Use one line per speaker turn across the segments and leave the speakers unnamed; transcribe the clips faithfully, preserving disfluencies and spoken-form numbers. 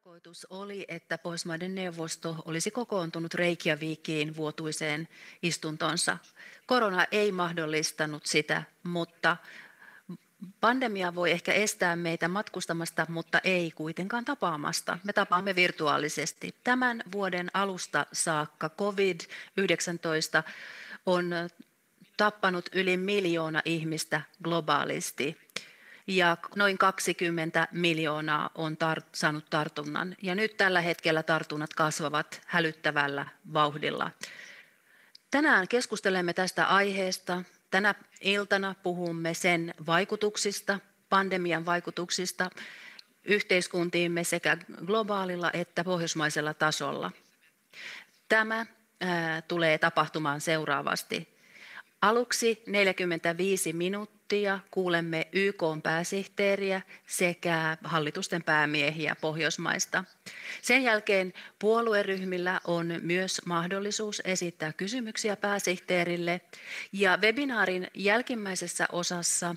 Tarkoitus oli, että Pohjoismaiden neuvosto olisi kokoontunut Reykjavikiin vuotuiseen istuntonsa. Korona ei mahdollistanut sitä, mutta pandemia voi ehkä estää meitä matkustamasta, mutta ei kuitenkaan tapaamasta. Me tapaamme virtuaalisesti. Tämän vuoden alusta saakka covid yhdeksäntoista on tappanut yli miljoona ihmistä globaalisti. Ja noin kaksikymmentä miljoonaa on tar- saanut tartunnan. Ja nyt tällä hetkellä tartunnat kasvavat hälyttävällä vauhdilla. Tänään keskustelemme tästä aiheesta. Tänä iltana puhumme sen vaikutuksista, pandemian vaikutuksista yhteiskuntiimme sekä globaalilla että pohjoismaisella tasolla. Tämä ää, tulee tapahtumaan seuraavasti. Aluksi neljäkymmentäviisi minuuttia kuulemme Y K:n pääsihteeriä sekä hallitusten päämiehiä Pohjoismaista. Sen jälkeen puolueryhmillä on myös mahdollisuus esittää kysymyksiä pääsihteerille. Ja webinaarin jälkimmäisessä osassa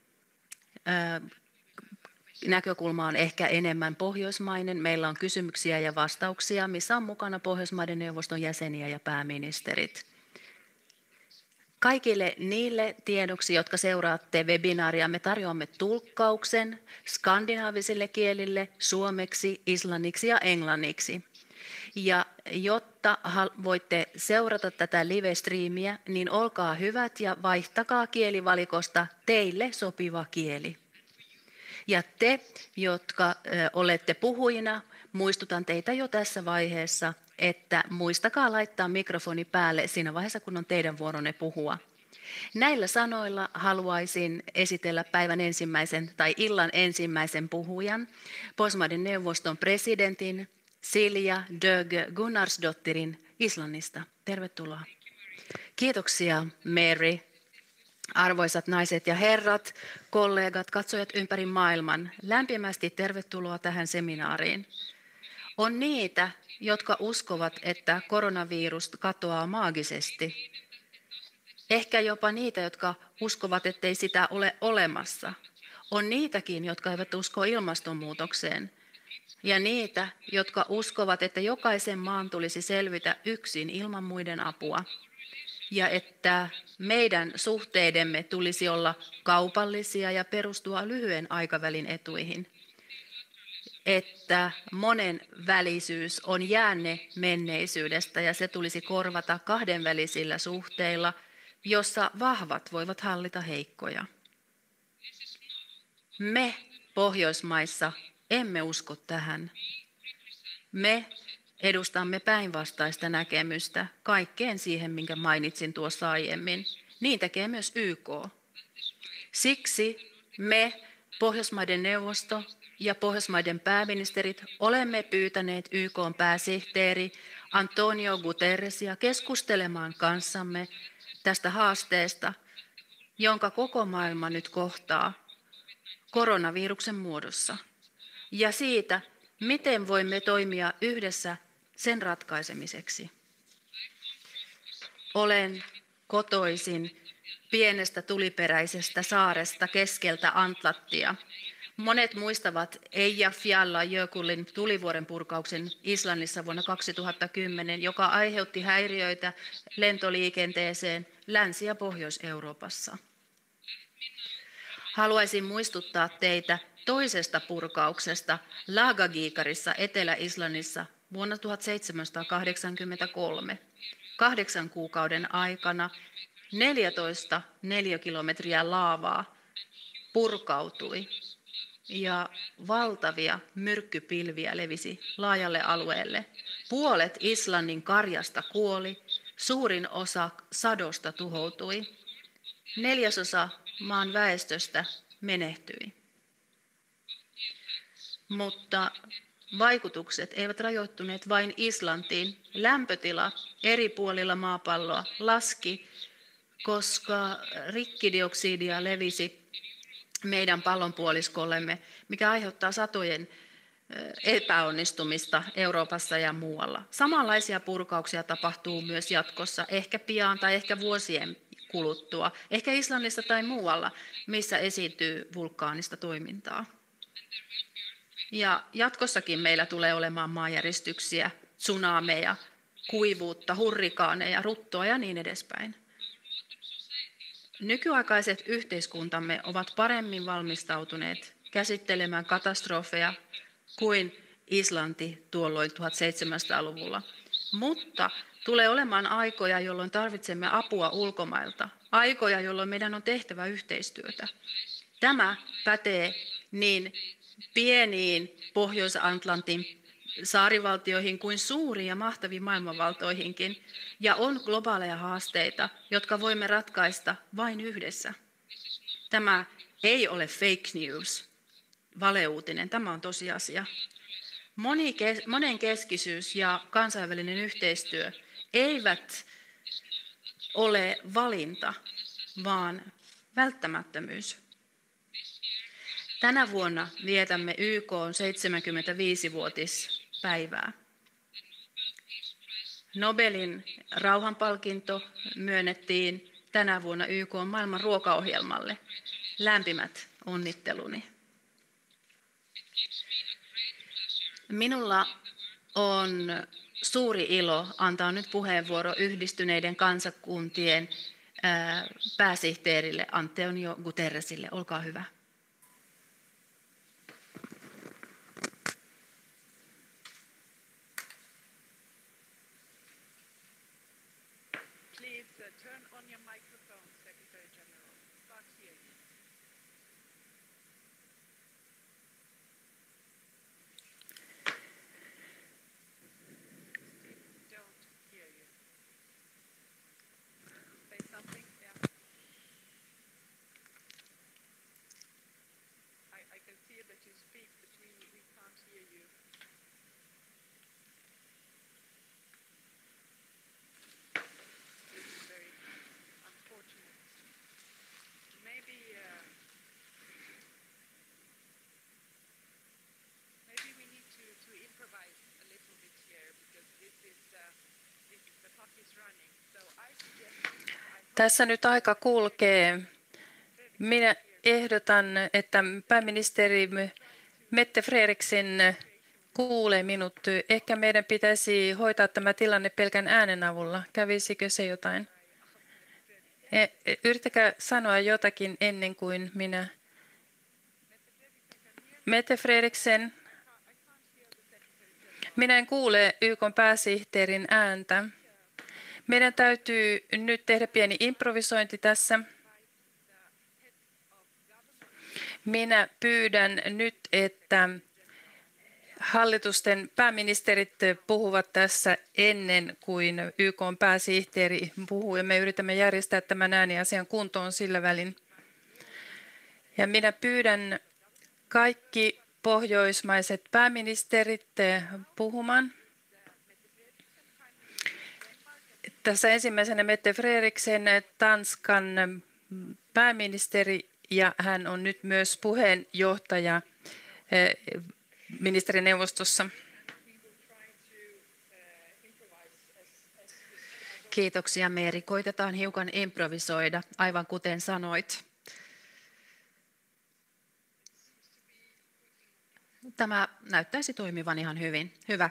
ää, näkökulma on ehkä enemmän pohjoismainen. Meillä on kysymyksiä ja vastauksia, missä on mukana Pohjoismaiden neuvoston jäseniä ja pääministerit. Kaikille niille tiedoksi, jotka seuraatte webinaaria, me tarjoamme tulkkauksen skandinaavisille kielille, suomeksi, islanniksi ja englanniksi. Ja jotta voitte seurata tätä live-striimiä, niin olkaa hyvät ja vaihtakaa kielivalikosta teille sopiva kieli. Ja te, jotka olette puhujina, muistutan teitä jo tässä vaiheessa, että muistakaa laittaa mikrofoni päälle siinä vaiheessa, kun on teidän vuoronne puhua. Näillä sanoilla haluaisin esitellä päivän ensimmäisen tai illan ensimmäisen puhujan, Pohjoismaiden neuvoston presidentin Silja Döge Gunnarsdottirin Islannista. Tervetuloa. Kiitoksia, Mary. Arvoisat naiset ja herrat, kollegat, katsojat ympäri maailman, lämpimästi tervetuloa tähän seminaariin. On niitä, jotka uskovat, että koronavirus katoaa maagisesti. Ehkä jopa niitä, jotka uskovat, ettei sitä ole olemassa. On niitäkin, jotka eivät usko ilmastonmuutokseen. Ja niitä, jotka uskovat, että jokaisen maan tulisi selvitä yksin ilman muiden apua. Ja että meidän suhteidemme tulisi olla kaupallisia ja perustua lyhyen aikavälin etuihin. Että monen välisyys on jäänne menneisyydestä ja se tulisi korvata kahdenvälisillä suhteilla, jossa vahvat voivat hallita heikkoja. Me Pohjoismaissa emme usko tähän. Me edustamme päinvastaista näkemystä kaikkeen siihen, minkä mainitsin tuossa aiemmin. Niin tekee myös Y K. Siksi me, Pohjoismaiden neuvosto ja Pohjoismaiden pääministerit, olemme pyytäneet Y K:n pääsihteeri Antonio Guterresia keskustelemaan kanssamme tästä haasteesta, jonka koko maailma nyt kohtaa koronaviruksen muodossa, ja siitä, miten voimme toimia yhdessä sen ratkaisemiseksi. Olen kotoisin pienestä tuliperäisestä saaresta keskeltä Atlanttia. Monet muistavat Eyjafjallajökullin tulivuoren purkauksen Islannissa vuonna kaksituhattakymmenen, joka aiheutti häiriöitä lentoliikenteeseen Länsi- ja Pohjois-Euroopassa. Haluaisin muistuttaa teitä toisesta purkauksesta Lagagikarissa Etelä-Islannissa vuonna tuhatseitsemänsataakahdeksankymmentäkolme. Kahdeksan kuukauden aikana neljätoista neliökilometriä laavaa purkautui ja valtavia myrkkypilviä levisi laajalle alueelle. Puolet Islannin karjasta kuoli, suurin osa sadosta tuhoutui, neljäsosa maan väestöstä menehtyi. Mutta vaikutukset eivät rajoittuneet vain Islantiin. Lämpötila eri puolilla maapalloa laski, koska rikkidioksidia levisi meidän pallonpuoliskollemme, mikä aiheuttaa satojen epäonnistumista Euroopassa ja muualla. Samanlaisia purkauksia tapahtuu myös jatkossa, ehkä pian tai ehkä vuosien kuluttua, ehkä Islannissa tai muualla, missä esiintyy vulkaanista toimintaa. Ja jatkossakin meillä tulee olemaan maanjäristyksiä, tsunameja, kuivuutta, hurrikaaneja, ruttoa ja niin edespäin. Nykyaikaiset yhteiskuntamme ovat paremmin valmistautuneet käsittelemään katastrofeja kuin Islanti tuolloin tuhatseitsemänsataaluvulla. Mutta tulee olemaan aikoja, jolloin tarvitsemme apua ulkomailta, aikoja, jolloin meidän on tehtävä yhteistyötä. Tämä pätee niin pieniin Pohjois-Atlantin saarivaltioihin kuin suuriin ja mahtaviin maailmanvaltoihinkin, ja on globaaleja haasteita, jotka voimme ratkaista vain yhdessä. Tämä ei ole fake news, valeuutinen, tämä on tosiasia. Monenkeskisyys ja kansainvälinen yhteistyö eivät ole valinta, vaan välttämättömyys. Tänä vuonna vietämme Y K:n seitsemänkymmentäviisivuotispäivää. Nobelin rauhanpalkinto myönnettiin tänä vuonna Y K:n maailman ruokaohjelmalle. Lämpimät onnitteluni. Minulla on suuri ilo antaa nyt puheenvuoro Yhdistyneiden kansakuntien pääsihteerille Antonio Guterresille. Olkaa hyvä.
Tässä nyt aika kulkee. Minä ehdotan, että pääministeri Mette Frederiksen kuulee minut. Ehkä meidän pitäisi hoitaa tämä tilanne pelkän äänen avulla. Kävisikö se jotain? Yrittäkää sanoa jotakin ennen kuin minä. Mette Frederiksen. Minä en kuule Y K:n pääsihteerin ääntä. Meidän täytyy nyt tehdä pieni improvisointi tässä. Minä pyydän nyt, että hallitusten pääministerit puhuvat tässä ennen kuin Y K:n pääsihteeri puhuu, ja me yritämme järjestää tämän ääniasian kuntoon sillä välin. Ja minä pyydän kaikki pohjoismaiset pääministerit puhumaan. Tässä ensimmäisenä Mette Frederiksen, Tanskan pääministeri, ja hän on nyt myös puheenjohtaja ministerineuvostossa.
Kiitoksia Meeri. Koitetaan hiukan improvisoida, aivan kuten sanoit. Tämä näyttäisi toimivan ihan hyvin. Hyvä.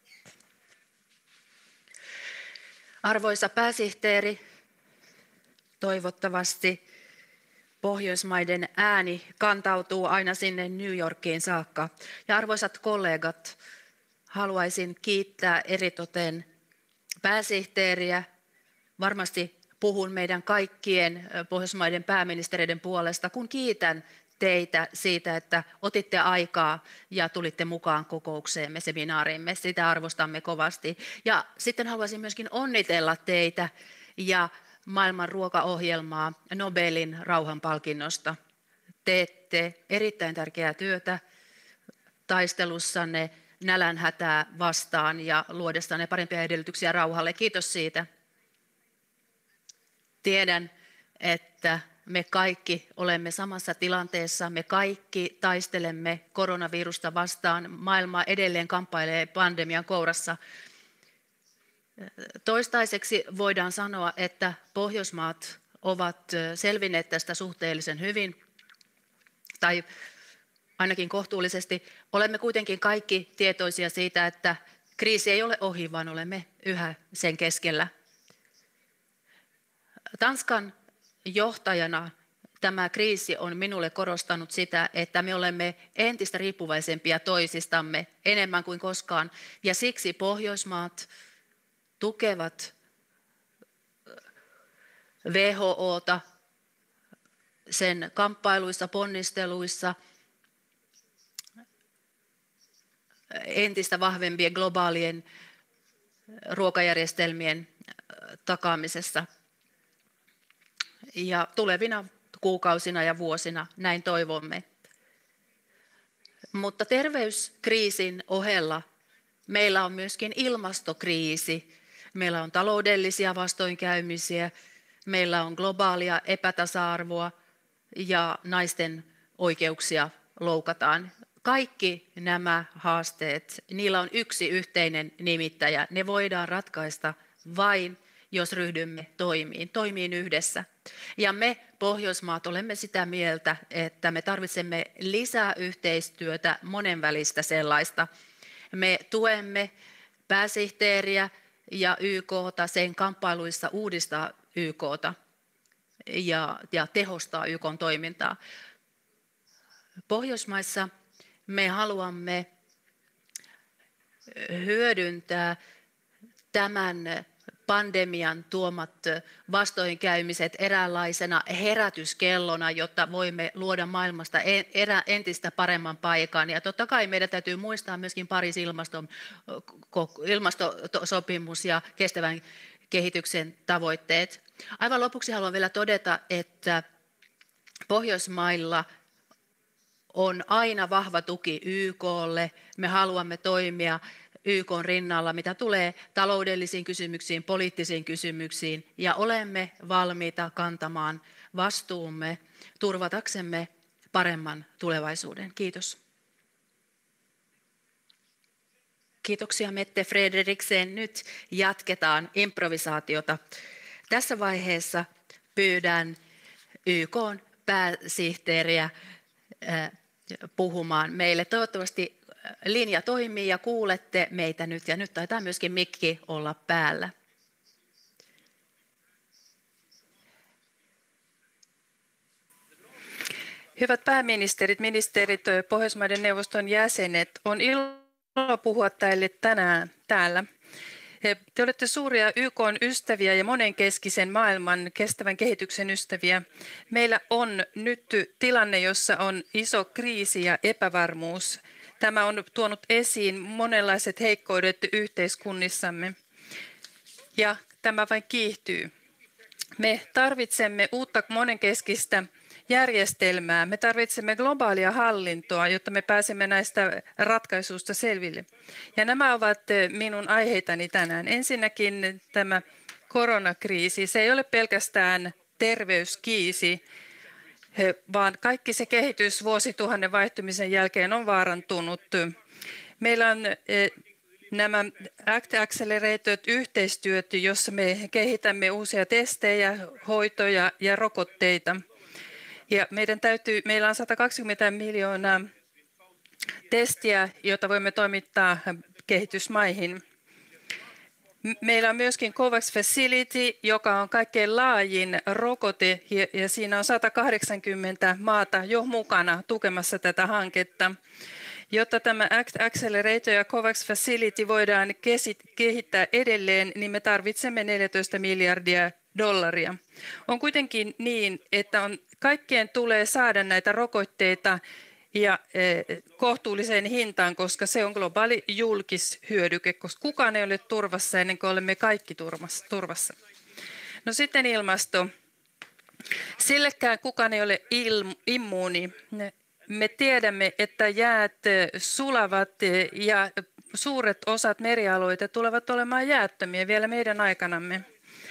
Arvoisa pääsihteeri, toivottavasti Pohjoismaiden ääni kantautuu aina sinne New Yorkiin saakka. Ja arvoisat kollegat, haluaisin kiittää eritoten pääsihteeriä. Varmasti puhun meidän kaikkien Pohjoismaiden pääministereiden puolesta, kun kiitän teitä siitä, että otitte aikaa ja tulitte mukaan kokoukseemme, seminaariimme. Sitä arvostamme kovasti. Ja sitten haluaisin myöskin onnitella teitä ja maailman ruokaohjelmaa Nobelin rauhanpalkinnosta. Teette erittäin tärkeää työtä taistelussanne nälänhätää vastaan ja luodessanne parempia edellytyksiä rauhalle. Kiitos siitä. Tiedän, että me kaikki olemme samassa tilanteessa, me kaikki taistelemme koronavirusta vastaan, maailma edelleen kamppailee pandemian kourassa. Toistaiseksi voidaan sanoa, että Pohjoismaat ovat selvinneet tästä suhteellisen hyvin, tai ainakin kohtuullisesti. Olemme kuitenkin kaikki tietoisia siitä, että kriisi ei ole ohi, vaan olemme yhä sen keskellä. Tanskan johtajana tämä kriisi on minulle korostanut sitä, että me olemme entistä riippuvaisempia toisistamme enemmän kuin koskaan. Ja siksi Pohjoismaat tukevat W H O:ta sen kamppailuissa, ponnisteluissa entistä vahvempien globaalien ruokajärjestelmien takaamisessa. Ja tulevina kuukausina ja vuosina näin toivomme. Mutta terveyskriisin ohella meillä on myöskin ilmastokriisi. Meillä on taloudellisia vastoinkäymisiä, meillä on globaalia epätasa-arvoa ja naisten oikeuksia loukataan. Kaikki nämä haasteet, niillä on yksi yhteinen nimittäjä. Ne voidaan ratkaista vain, jos ryhdymme toimiin, toimiin yhdessä. Ja me Pohjoismaat olemme sitä mieltä, että me tarvitsemme lisää yhteistyötä, monenvälistä sellaista. Me tuemme pääsihteeriä ja Y K:ta sen kamppailuissa uudistaa Y K:ta ja, ja tehostaa Y K:n toimintaa. Pohjoismaissa me haluamme hyödyntää tämän pandemian tuomat vastoinkäymiset eräänlaisena herätyskellona, jotta voimme luoda maailmasta entistä paremman paikan. Ja totta kai meidän täytyy muistaa myöskin Pariisin ilmastosopimus ja kestävän kehityksen tavoitteet. Aivan lopuksi haluan vielä todeta, että Pohjoismailla on aina vahva tuki Y K:lle. Me haluamme toimia Y K:n rinnalla, mitä tulee taloudellisiin kysymyksiin, poliittisiin kysymyksiin, ja olemme valmiita kantamaan vastuumme turvataksemme paremman tulevaisuuden. Kiitos. Kiitoksia Mette Frederiksen. Nyt jatketaan improvisaatiota. Tässä vaiheessa pyydän Y K:n pääsihteeriä puhumaan meille. Toivottavasti linja toimii ja kuulette meitä nyt, ja nyt taitaa myöskin mikki olla päällä.
Hyvät pääministerit, ministerit, Pohjoismaiden neuvoston jäsenet, on ilo puhua teille tänään täällä. Te olette suuria Y K:n ystäviä ja monenkeskisen maailman kestävän kehityksen ystäviä. Meillä on nyt tilanne, jossa on iso kriisi ja epävarmuus. Tämä on tuonut esiin monenlaiset heikkoudet yhteiskunnissamme, ja tämä vain kiihtyy. Me tarvitsemme uutta monenkeskistä järjestelmää. Me tarvitsemme globaalia hallintoa, jotta me pääsemme näistä ratkaisuista selville. Ja nämä ovat minun aiheitani tänään. Ensinnäkin tämä koronakriisi. Se ei ole pelkästään terveyskriisi, vaan kaikki se kehitys vuosituhannen vaihtumisen jälkeen on vaarantunut. Meillä on nämä Act Accelerated-yhteistyöt, jossa me kehitämme uusia testejä, hoitoja ja rokotteita. Ja meidän täytyy, meillä on sata kaksikymmentä miljoonaa testiä, joita voimme toimittaa kehitysmaihin. Meillä on myöskin COVAX Facility, joka on kaikkein laajin rokote, ja siinä on sata kahdeksankymmentä maata jo mukana tukemassa tätä hanketta. Jotta tämä Act Accelerator ja COVAX Facility voidaan kehittää edelleen, niin me tarvitsemme neljätoista miljardia dollaria. On kuitenkin niin, että on, kaikkien tulee saada näitä rokotteita ja eh, kohtuulliseen hintaan, koska se on globaali julkishyödyke, koska kukaan ei ole turvassa ennen kuin olemme kaikki turvassa. No sitten ilmasto. Sillekään kukaan ei ole il, immuuni. Me tiedämme, että jäät sulavat ja suuret osat merialueita tulevat olemaan jäättömiä vielä meidän aikanamme.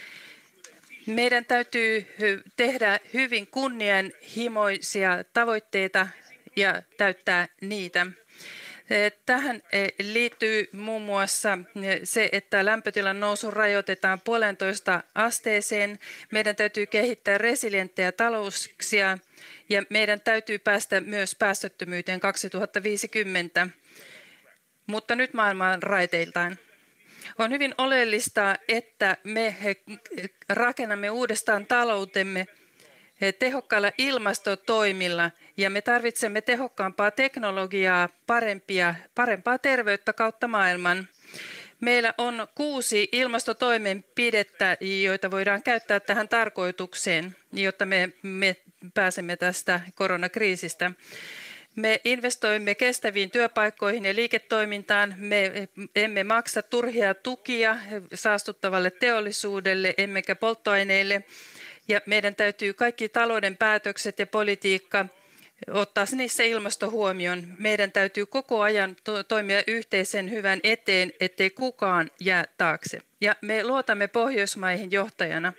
Meidän täytyy tehdä hyvin kunnianhimoisia tavoitteita ja täyttää niitä. Tähän liittyy muun muassa se, että lämpötilan nousu rajoitetaan puolentoista asteeseen. Meidän täytyy kehittää resilienttejä talouksia ja meidän täytyy päästä myös päästöttömyyteen kaksituhattaviisikymmentä. Mutta nyt maailman raiteiltaan. On hyvin oleellista, että me rakennamme uudestaan taloutemme tehokkailla ilmastotoimilla ja me tarvitsemme tehokkaampaa teknologiaa, parempia, parempaa terveyttä kautta maailman. Meillä on kuusi ilmastotoimenpidettä, joita voidaan käyttää tähän tarkoitukseen, jotta me, me pääsemme tästä koronakriisistä. Me investoimme kestäviin työpaikkoihin ja liiketoimintaan. Me emme maksa turhia tukia saastuttavalle teollisuudelle emmekä polttoaineille. Ja meidän täytyy kaikki talouden päätökset ja politiikka ottaa niissä ilmasto huomioon. Meidän täytyy koko ajan to- toimia yhteisen hyvän eteen, ettei kukaan jää taakse. Ja me luotamme Pohjoismaihin johtajana.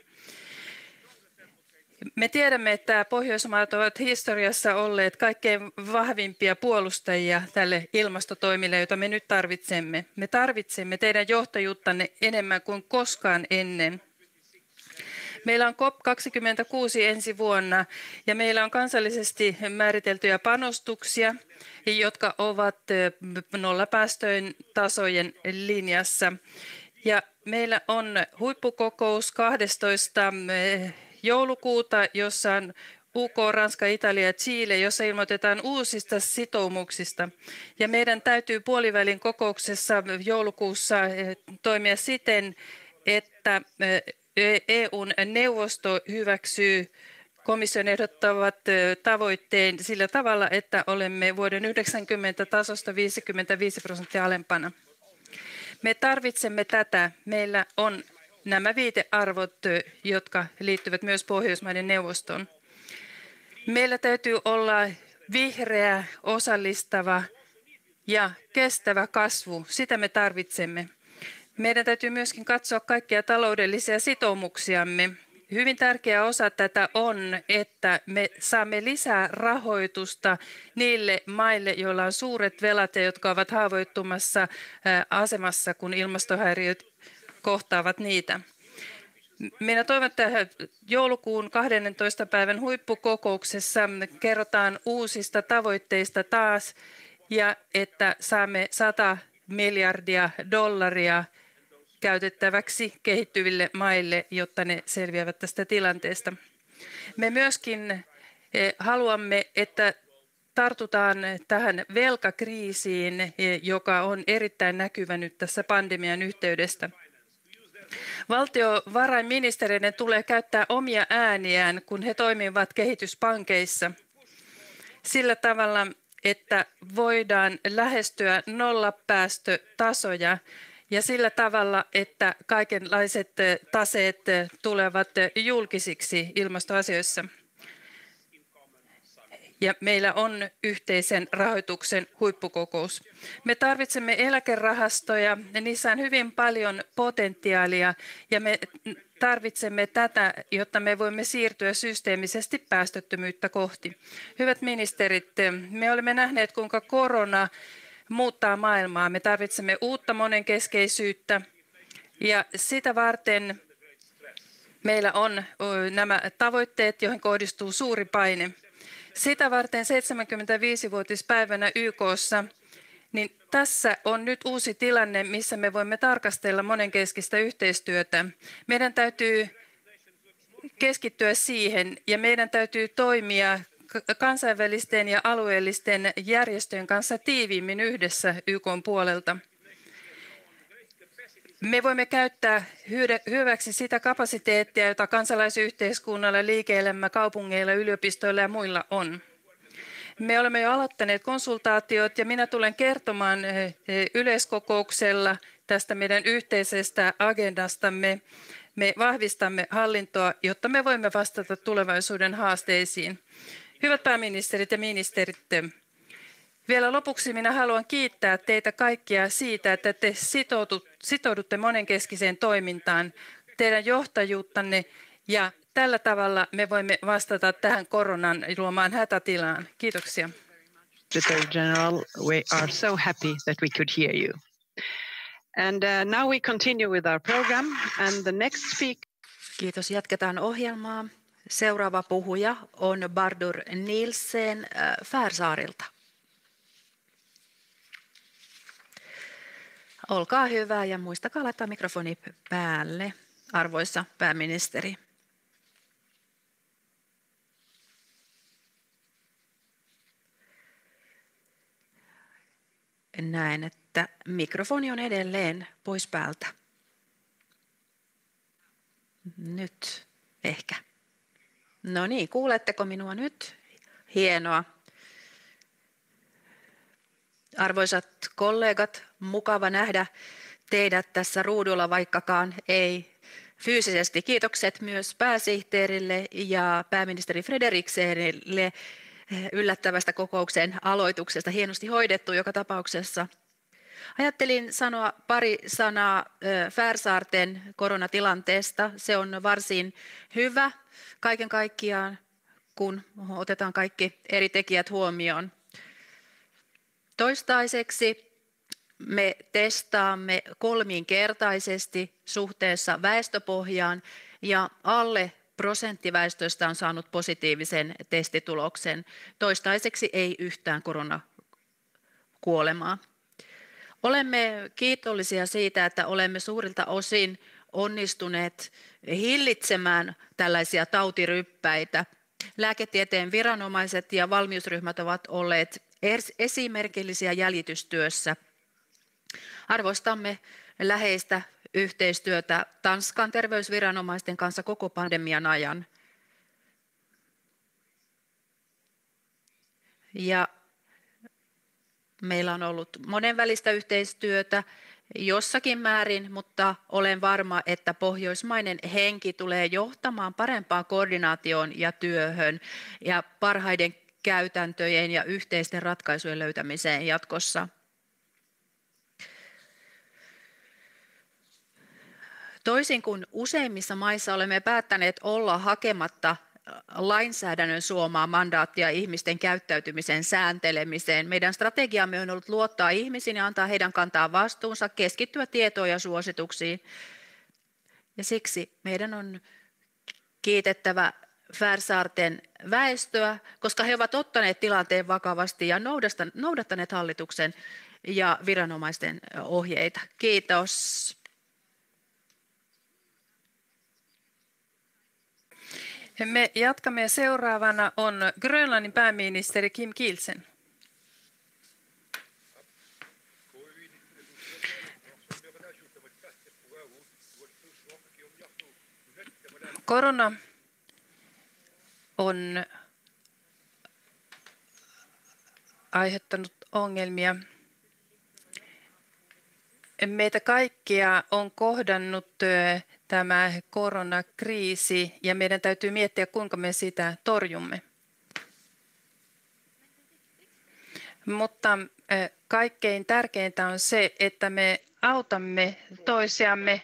Me tiedämme, että Pohjoismaat ovat historiassa olleet kaikkein vahvimpia puolustajia tälle ilmastotoimille, joita me nyt tarvitsemme. Me tarvitsemme teidän johtajuuttanne enemmän kuin koskaan ennen. Meillä on COP kaksikymmentäkuusi ensi vuonna ja meillä on kansallisesti määriteltyjä panostuksia, jotka ovat nollapäästöjen tasojen linjassa. Ja meillä on huippukokous kahdestoista joulukuuta, jossa on U K, Ranska, Italia ja Chile, jossa ilmoitetaan uusista sitoumuksista. Ja meidän täytyy puolivälin kokouksessa joulukuussa toimia siten, että E U:n neuvosto hyväksyy komission ehdottavat tavoitteen sillä tavalla, että olemme vuoden yhdeksänkymmentä tasosta viisikymmentäviisi prosenttia alempana. Me tarvitsemme tätä. Meillä on nämä viitearvot, jotka liittyvät myös Pohjoismaiden neuvostoon. Meillä täytyy olla vihreä, osallistava ja kestävä kasvu. Sitä me tarvitsemme. Meidän täytyy myöskin katsoa kaikkia taloudellisia sitoumuksiamme. Hyvin tärkeä osa tätä on, että me saamme lisää rahoitusta niille maille, joilla on suuret velat ja jotka ovat haavoittumassa asemassa, kun ilmastohäiriöt kohtaavat niitä. Minä toivon, että joulukuun kahdennentoista päivän huippukokouksessa kerrotaan uusista tavoitteista taas ja että saamme sata miljardia dollaria käytettäväksi kehittyville maille, jotta ne selviävät tästä tilanteesta. Me myöskin haluamme, että tartutaan tähän velkakriisiin, joka on erittäin näkyvä nyt tässä pandemian yhteydestä. Valtiovarainministereiden tulee käyttää omia ääniään, kun he toimivat kehityspankeissa sillä tavalla, että voidaan lähestyä nollapäästötasoja ja sillä tavalla, että kaikenlaiset taseet tulevat julkisiksi ilmastoasioissa. Ja meillä on yhteisen rahoituksen huippukokous. Me tarvitsemme eläkerahastoja, ja niissä on hyvin paljon potentiaalia, ja me tarvitsemme tätä, jotta me voimme siirtyä systeemisesti päästöttömyyttä kohti. Hyvät ministerit, me olemme nähneet, kuinka korona muuttaa maailmaa. Me tarvitsemme uutta monenkeskeisyyttä, ja sitä varten meillä on nämä tavoitteet, joihin kohdistuu suuri paine. Sitä varten seitsemänkymmentäviisivuotispäivänä Y K:ssa, niin tässä on nyt uusi tilanne, missä me voimme tarkastella monenkeskistä yhteistyötä. Meidän täytyy keskittyä siihen ja meidän täytyy toimia kansainvälisten ja alueellisten järjestöjen kanssa tiiviimmin yhdessä Y K:n puolelta. Me voimme käyttää hyväksi sitä kapasiteettia, jota kansalaisyhteiskunnalla, liike-elämä, kaupungeilla, yliopistoilla ja muilla on. Me olemme jo aloittaneet konsultaatiot ja minä tulen kertomaan yleiskokouksella tästä meidän yhteisestä agendastamme. Me vahvistamme hallintoa, jotta me voimme vastata tulevaisuuden haasteisiin. Hyvät pääministerit ja ministerit, vielä lopuksi minä haluan kiittää teitä kaikkia siitä, että te sitoudutte monenkeskiseen toimintaan, teidän johtajuuttanne ja tällä tavalla me voimme vastata tähän koronan luomaan hätätilaan. Kiitoksia.
Secretary General, we are so happy that we could hear you. And uh, now we continue with our program and the next speaker.
Kiitos, jatketaan ohjelmaa. Seuraava puhuja on Bardur Nielsen äh, Färsaarilta. Olkaa hyvä ja muistakaa laittaa mikrofoni päälle, arvoisa pääministeri. Näen, että mikrofoni on edelleen pois päältä. Nyt ehkä. No niin, kuuletteko minua nyt? Hienoa. Arvoisat kollegat, mukava nähdä teidät tässä ruudulla, vaikkakaan ei fyysisesti. Kiitokset myös pääsihteerille ja pääministeri Frederiksenille yllättävästä kokouksen aloituksesta. Hienosti hoidettu joka tapauksessa. Ajattelin sanoa pari sanaa Färsaarten koronatilanteesta. Se on varsin hyvä kaiken kaikkiaan, kun otetaan kaikki eri tekijät huomioon. Toistaiseksi me testaamme kolminkertaisesti suhteessa väestöpohjaan ja alle prosentti väestöstä on saanut positiivisen testituloksen. Toistaiseksi ei yhtään koronakuolemaa. Olemme kiitollisia siitä, että olemme suurilta osin onnistuneet hillitsemään tällaisia tautiryppäitä. Lääketieteen viranomaiset ja valmiusryhmät ovat olleet esimerkillisiä jäljitystyössä. Arvostamme läheistä yhteistyötä Tanskan terveysviranomaisten kanssa koko pandemian ajan. Ja meillä on ollut monenvälistä yhteistyötä jossakin määrin, mutta olen varma, että pohjoismainen henki tulee johtamaan parempaan koordinaatioon ja työhön ja parhaiden käytäntöjen ja yhteisten ratkaisujen löytämiseen jatkossa. Toisin kuin useimmissa maissa olemme päättäneet olla hakematta lainsäädännön suomaa mandaattia ihmisten käyttäytymisen sääntelemiseen. Meidän strategiamme on ollut luottaa ihmisiin ja antaa heidän kantaa vastuunsa, keskittyä tietoon ja suosituksiin. Ja siksi meidän on kiitettävä Färsaarten väestöä, koska he ovat ottaneet tilanteen vakavasti ja noudattaneet hallituksen ja viranomaisten ohjeita. Kiitos.
Me jatkamme. Seuraavana on Grönlannin pääministeri Kim Kielsen. Korona on aiheuttanut ongelmia. Meitä kaikkia on kohdannut tämä koronakriisi ja meidän täytyy miettiä, kuinka me sitä torjumme. Mutta kaikkein tärkeintä on se, että me autamme toisiamme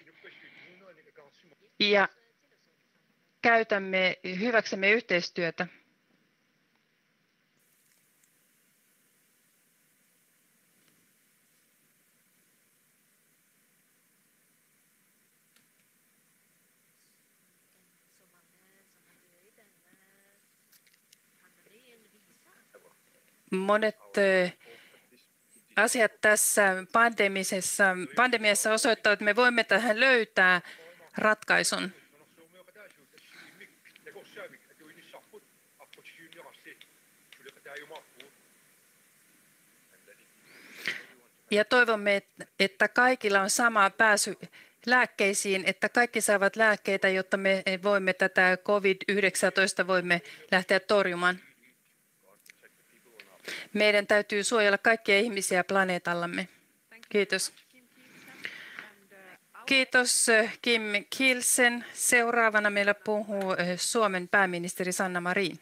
ja käytämme hyväksemme yhteistyötä. Monet asiat tässä pandemisessa, pandemiassa osoittavat, että me voimme tähän löytää ratkaisun. Ja toivomme, että kaikilla on sama pääsy lääkkeisiin, että kaikki saavat lääkkeitä, jotta me voimme tätä covid yhdeksäntoista voimme lähteä torjumaan. Meidän täytyy suojella kaikkia ihmisiä planeetallamme. Kiitos. Kiitos Kim Kielsen. Seuraavana meillä puhuu Suomen pääministeri Sanna Marin.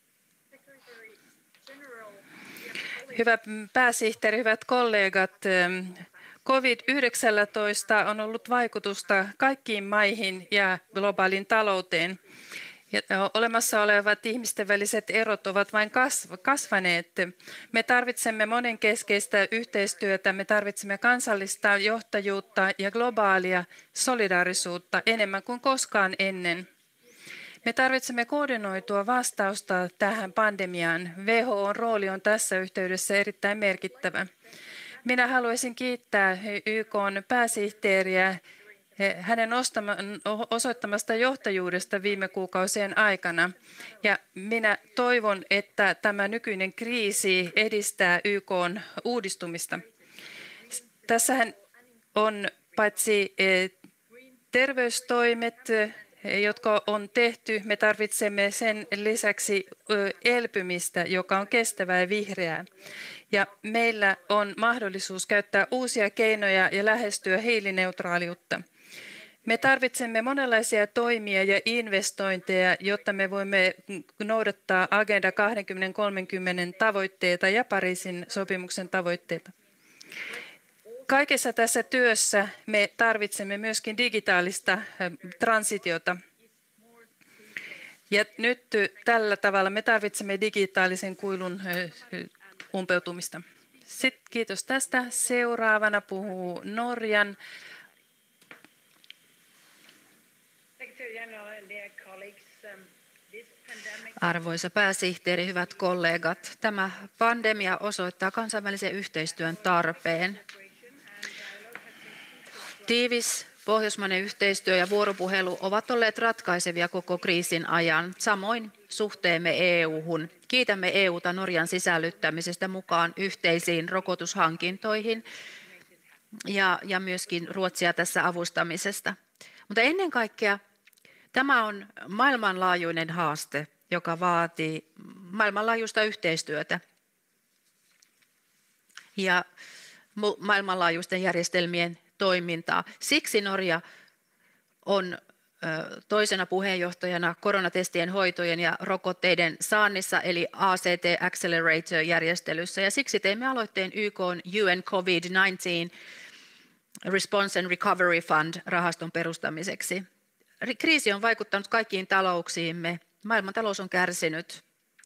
Hyvä pääsihteeri, hyvät kollegat. covid yhdeksäntoista on ollut vaikutusta kaikkiin maihin ja globaalin talouteen. Ja olemassa olevat ihmisten väliset erot ovat vain kasvaneet. Me tarvitsemme monenkeskeistä yhteistyötä, me tarvitsemme kansallista johtajuutta ja globaalia solidaarisuutta enemmän kuin koskaan ennen. Me tarvitsemme koordinoitua vastausta tähän pandemiaan. W H O:n rooli on tässä yhteydessä erittäin merkittävä. Minä haluaisin kiittää Y K:n pääsihteeriä hänen osoittamasta johtajuudesta viime kuukausien aikana. Ja minä toivon, että tämä nykyinen kriisi edistää Y K:n uudistumista. Tässähän on paitsi terveystoimet, jotka on tehty, me tarvitsemme sen lisäksi elpymistä, joka on kestävää ja vihreää. Ja meillä on mahdollisuus käyttää uusia keinoja ja lähestyä hiilineutraaliutta. Me tarvitsemme monenlaisia toimia ja investointeja, jotta me voimme noudattaa Agenda kaksituhatta kolmekymmentä tavoitteita ja Pariisin sopimuksen tavoitteita. Kaikessa tässä työssä me tarvitsemme myöskin digitaalista transitiota. Ja nyt tällä tavalla me tarvitsemme digitaalisen kuilun umpeutumista. Sitten kiitos tästä. Seuraavana puhuu Norjan
Arvoisa pääsihteeri, hyvät kollegat, tämä pandemia osoittaa kansainvälisen yhteistyön tarpeen. Tiivis pohjoismainen yhteistyö ja vuoropuhelu ovat olleet ratkaisevia koko kriisin ajan, samoin suhteemme E U-hun. Kiitämme E U:ta Norjan sisällyttämisestä mukaan yhteisiin rokotushankintoihin ja, ja myöskin Ruotsia tässä avustamisesta. Mutta ennen kaikkea tämä on maailmanlaajuinen haaste, joka vaatii maailmanlaajuista yhteistyötä ja maailmanlaajuisten järjestelmien toimintaa. Siksi Norja on toisena puheenjohtajana koronatestien hoitojen ja rokotteiden saannissa, eli A C T Accelerator-järjestelyssä, ja siksi teimme aloitteen Y K:n U N COVID yhdeksäntoista Response and Recovery Fund-rahaston perustamiseksi. Kriisi on vaikuttanut kaikkiin talouksiimme. Maailmantalous on kärsinyt.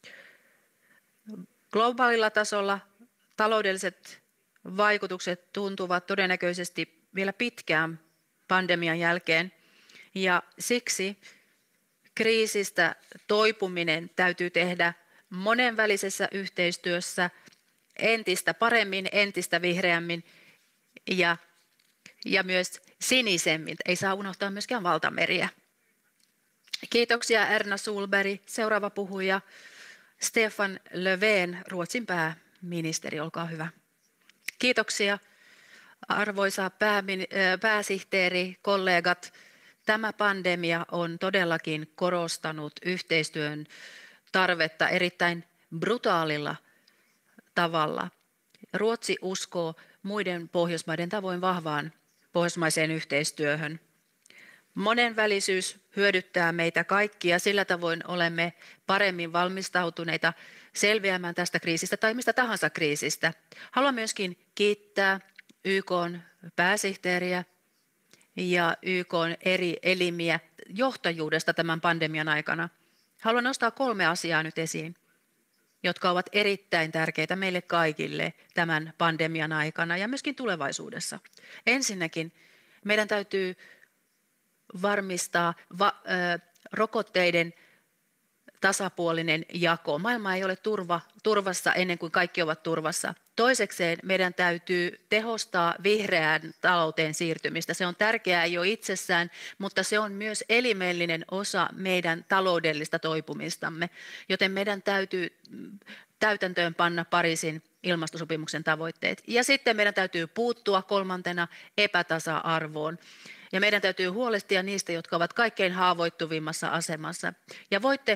Globaalilla tasolla taloudelliset vaikutukset tuntuvat todennäköisesti vielä pitkään pandemian jälkeen. Ja siksi kriisistä toipuminen täytyy tehdä monenvälisessä yhteistyössä entistä paremmin, entistä vihreämmin ja, ja myös sinisemmin. Ei saa unohtaa myöskään valtameriä. Kiitoksia Erna Solberg. Seuraava puhuja Stefan Löfven, Ruotsin pääministeri. Olkaa hyvä. Kiitoksia arvoisa pääsihteeri, kollegat. Tämä pandemia on todellakin korostanut yhteistyön tarvetta erittäin brutaalilla tavalla. Ruotsi uskoo muiden Pohjoismaiden tavoin vahvaan pohjoismaiseen yhteistyöhön. Monenvälisyys hyödyttää meitä kaikkia, sillä tavoin olemme paremmin valmistautuneita selviämään tästä kriisistä tai mistä tahansa kriisistä. Haluan myöskin kiittää Y K:n pääsihteeriä ja Y K:n eri elimiä johtajuudesta tämän pandemian aikana. Haluan nostaa kolme asiaa nyt esiin, jotka ovat erittäin tärkeitä meille kaikille tämän pandemian aikana ja myöskin tulevaisuudessa. Ensinnäkin meidän täytyy varmistaa va- ö, rokotteiden tasapuolinen jako. Maailma ei ole turva, turvassa ennen kuin kaikki ovat turvassa. Toisekseen meidän täytyy tehostaa vihreään talouteen siirtymistä. Se on tärkeää jo itsessään, mutta se on myös elimellinen osa meidän taloudellista toipumistamme, joten meidän täytyy täytäntöön panna Pariisin ilmastosopimuksen tavoitteet. Ja sitten meidän täytyy puuttua kolmantena epätasa-arvoon. Ja meidän täytyy huolehtia niistä, jotka ovat kaikkein haavoittuvimmassa asemassa. Ja voitte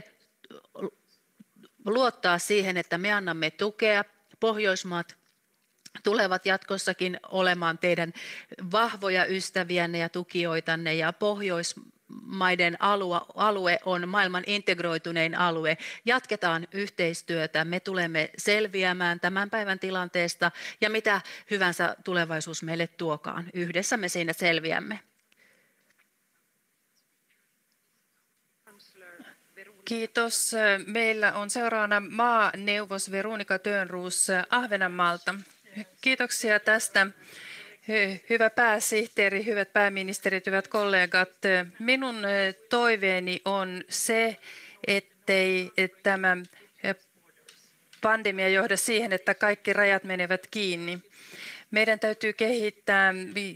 luottaa siihen, että me annamme tukea. Pohjoismaat tulevat jatkossakin olemaan teidän vahvoja ystäviänne ja tukijoitanne, ja Pohjoismaiden alue, alue on maailman integroitunein alue. Jatketaan yhteistyötä, me tulemme selviämään tämän päivän tilanteesta, ja mitä hyvänsä tulevaisuus meille tuokaan. Yhdessä me siinä selviämme.
Kiitos. Meillä on seuraavana maaneuvos Veronika Törnroos Ahvenanmaalta. Kiitoksia tästä. Hyvä pääsihteeri, hyvät pääministerit, hyvät kollegat. Minun toiveeni on se, ettei tämä pandemia johda siihen, että kaikki rajat menevät kiinni. Meidän täytyy kehittää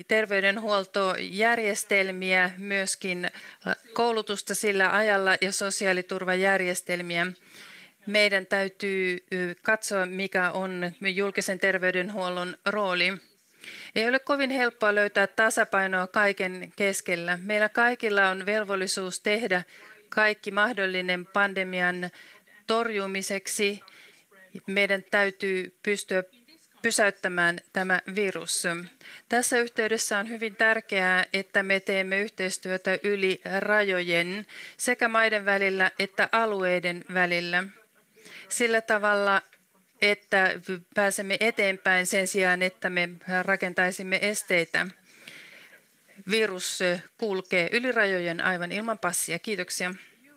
terveydenhuoltojärjestelmiä, myöskin koulutusta sillä ajalla ja sosiaaliturvajärjestelmiä. Meidän täytyy katsoa, mikä on julkisen terveydenhuollon rooli. Ei ole kovin helppoa löytää tasapainoa kaiken keskellä. Meillä kaikilla on velvollisuus tehdä kaikki mahdollinen pandemian torjumiseksi. Meidän täytyy pystyä pysäyttämään tämä virus. Tässä yhteydessä on hyvin tärkeää, että me teemme yhteistyötä yli rajojen sekä maiden välillä että alueiden välillä sillä tavalla, että pääsemme eteenpäin sen sijaan, että me rakentaisimme esteitä. Virus kulkee yli rajojen aivan ilman passia. Kiitoksia.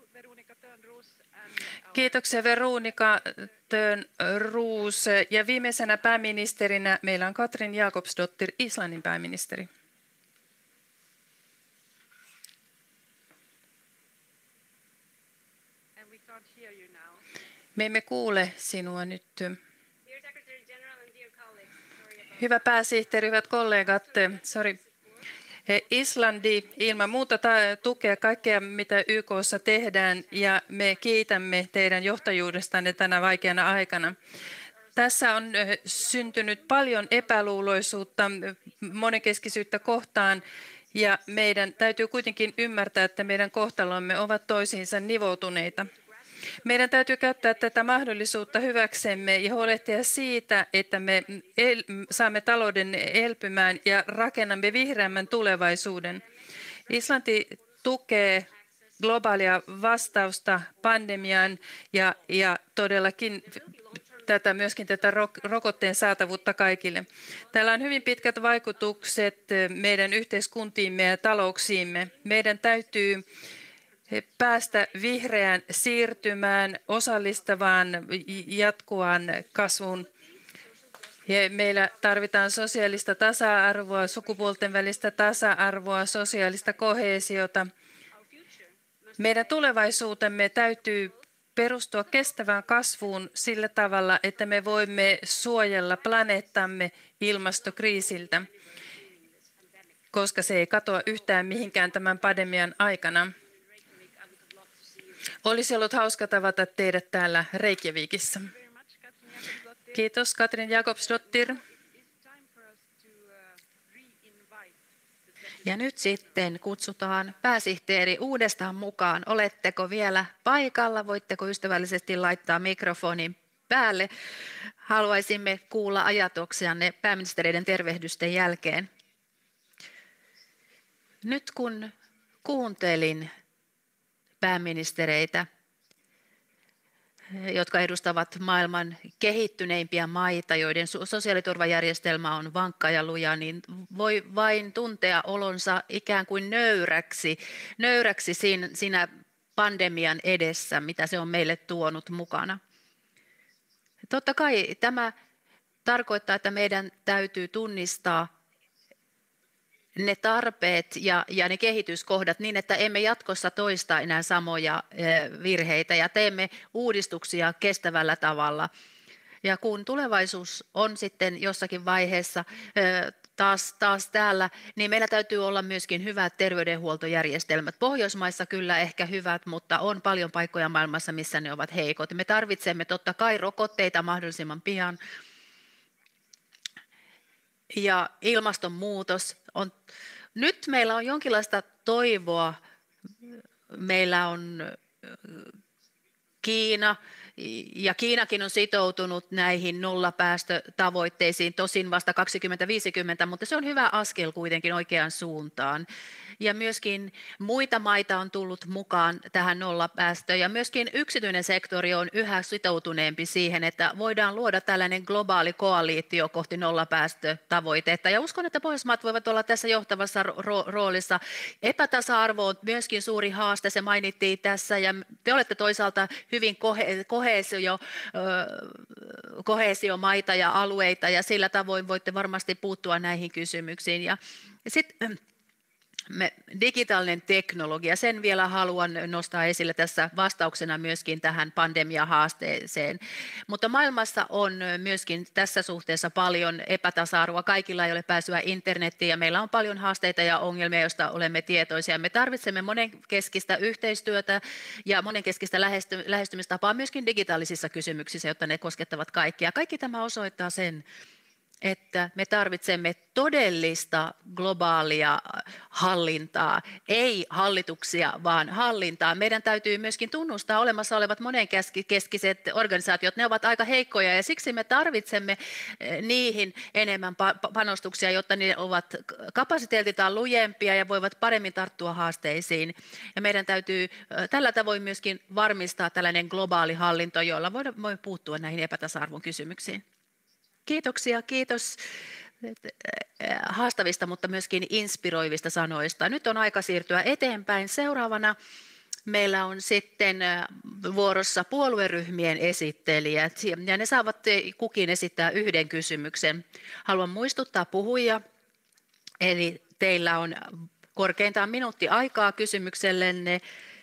Kiitoksia Veronika Törnroos. Ja viimeisenä pääministerinä meillä on Katrin Jakobsdottir, Islannin pääministeri. Me emme kuule sinua nyt. Hyvä pääsihteeri, hyvät kollegat, sorry. Islanti ilman muuta tukee kaikkea, mitä Y K:ssa tehdään, ja me kiitämme teidän johtajuudestanne tänä vaikeana aikana. Tässä on syntynyt paljon epäluuloisuutta, monenkeskisyyttä kohtaan, ja meidän täytyy kuitenkin ymmärtää, että meidän kohtalomme ovat toisiinsa nivoutuneita. Meidän täytyy käyttää tätä mahdollisuutta hyväksemme ja huolehtia siitä, että me el- saamme talouden elpymään ja rakennamme vihreämmän tulevaisuuden. Islanti tukee globaalia vastausta pandemiaan ja, ja todellakin tätä, myöskin tätä rokotteen saatavuutta kaikille. Tällä on hyvin pitkät vaikutukset meidän yhteiskuntiimme ja talouksiimme. Meidän täytyy päästä vihreään siirtymään, osallistavaan, jatkuvaan kasvuun. Ja meillä tarvitaan sosiaalista tasa-arvoa, sukupuolten välistä tasa-arvoa, sosiaalista koheesiota. Meidän tulevaisuutemme täytyy perustua kestävään kasvuun sillä tavalla, että me voimme suojella planeettamme ilmastokriisiltä, koska se ei katoa yhtään mihinkään tämän pandemian aikana. Olisi ollut hauska tavata teidät täällä Reykjavikissa. Kiitos, Katrin Jakobsdottir.
Ja nyt sitten kutsutaan pääsihteeri uudestaan mukaan. Oletteko vielä paikalla? Voitteko ystävällisesti laittaa mikrofonin päälle? Haluaisimme kuulla ajatuksianne pääministereiden tervehdysten jälkeen. Nyt kun kuuntelin pääministereitä, jotka edustavat maailman kehittyneimpiä maita, joiden sosiaaliturvajärjestelmä on vankka ja luja, niin voi vain tuntea olonsa ikään kuin nöyräksi, nöyräksi siinä pandemian edessä, mitä se on meille tuonut mukana. Totta kai tämä tarkoittaa, että meidän täytyy tunnistaa ne tarpeet ja, ja ne kehityskohdat niin, että emme jatkossa toista enää samoja virheitä ja teemme uudistuksia kestävällä tavalla. Ja kun tulevaisuus on sitten jossakin vaiheessa taas, taas täällä, niin meillä täytyy olla myöskin hyvät terveydenhuoltojärjestelmät. Pohjoismaissa kyllä ehkä hyvät, mutta on paljon paikkoja maailmassa, missä ne ovat heikot. Me tarvitsemme totta kai rokotteita mahdollisimman pian. Ja ilmastonmuutos on, nyt meillä on jonkinlaista toivoa, meillä on Kiina, ja Kiinakin on sitoutunut näihin nollapäästötavoitteisiin, tosin vasta kaksituhattaviisikymmentä, mutta se on hyvä askel kuitenkin oikeaan suuntaan. Ja myöskin muita maita on tullut mukaan tähän nollapäästöön, ja myöskin yksityinen sektori on yhä sitoutuneempi siihen, että voidaan luoda tällainen globaali koaliitio kohti nollapäästötavoitetta. Ja uskon, että Pohjoismaat voivat olla tässä johtavassa ro- roolissa. Epätasa-arvo on myöskin suuri haaste, se mainittiin tässä, ja te olette toisaalta hyvin kohe, kohesio, kohesiomaita ja alueita, ja sillä tavoin voitte varmasti puuttua näihin kysymyksiin. Ja sitten Me, digitaalinen teknologia, sen vielä haluan nostaa esille tässä vastauksena myöskin tähän pandemiahaasteeseen. Mutta maailmassa on myöskin tässä suhteessa paljon epätasa-arvoa. Kaikilla ei ole pääsyä internettiin ja meillä on paljon haasteita ja ongelmia, joista olemme tietoisia. Me tarvitsemme monenkeskistä yhteistyötä ja monenkeskistä lähesty, lähestymistapaa myöskin digitaalisissa kysymyksissä, jotta ne koskettavat kaikkia. Kaikki tämä osoittaa sen, että me tarvitsemme todellista globaalia hallintaa, ei hallituksia, vaan hallintaa. Meidän täytyy myöskin tunnustaa olemassa olevat monenkeskiset organisaatiot, ne ovat aika heikkoja ja siksi me tarvitsemme niihin enemmän panostuksia, jotta ne ovat kapasiteetiltaan lujempia ja voivat paremmin tarttua haasteisiin. Ja meidän täytyy tällä tavoin myöskin varmistaa tällainen globaali hallinto, jolla voidaan puuttua näihin epätasa-arvon kysymyksiin. Kiitoksia, kiitos haastavista, mutta myöskin inspiroivista sanoista. Nyt on aika siirtyä eteenpäin. Seuraavana meillä on sitten vuorossa puolueryhmien esittelijät, ja ne saavat kukin esittää yhden kysymyksen. Haluan muistuttaa puhujia, eli teillä on korkeintaan minuutti aikaa kysymyksellenne.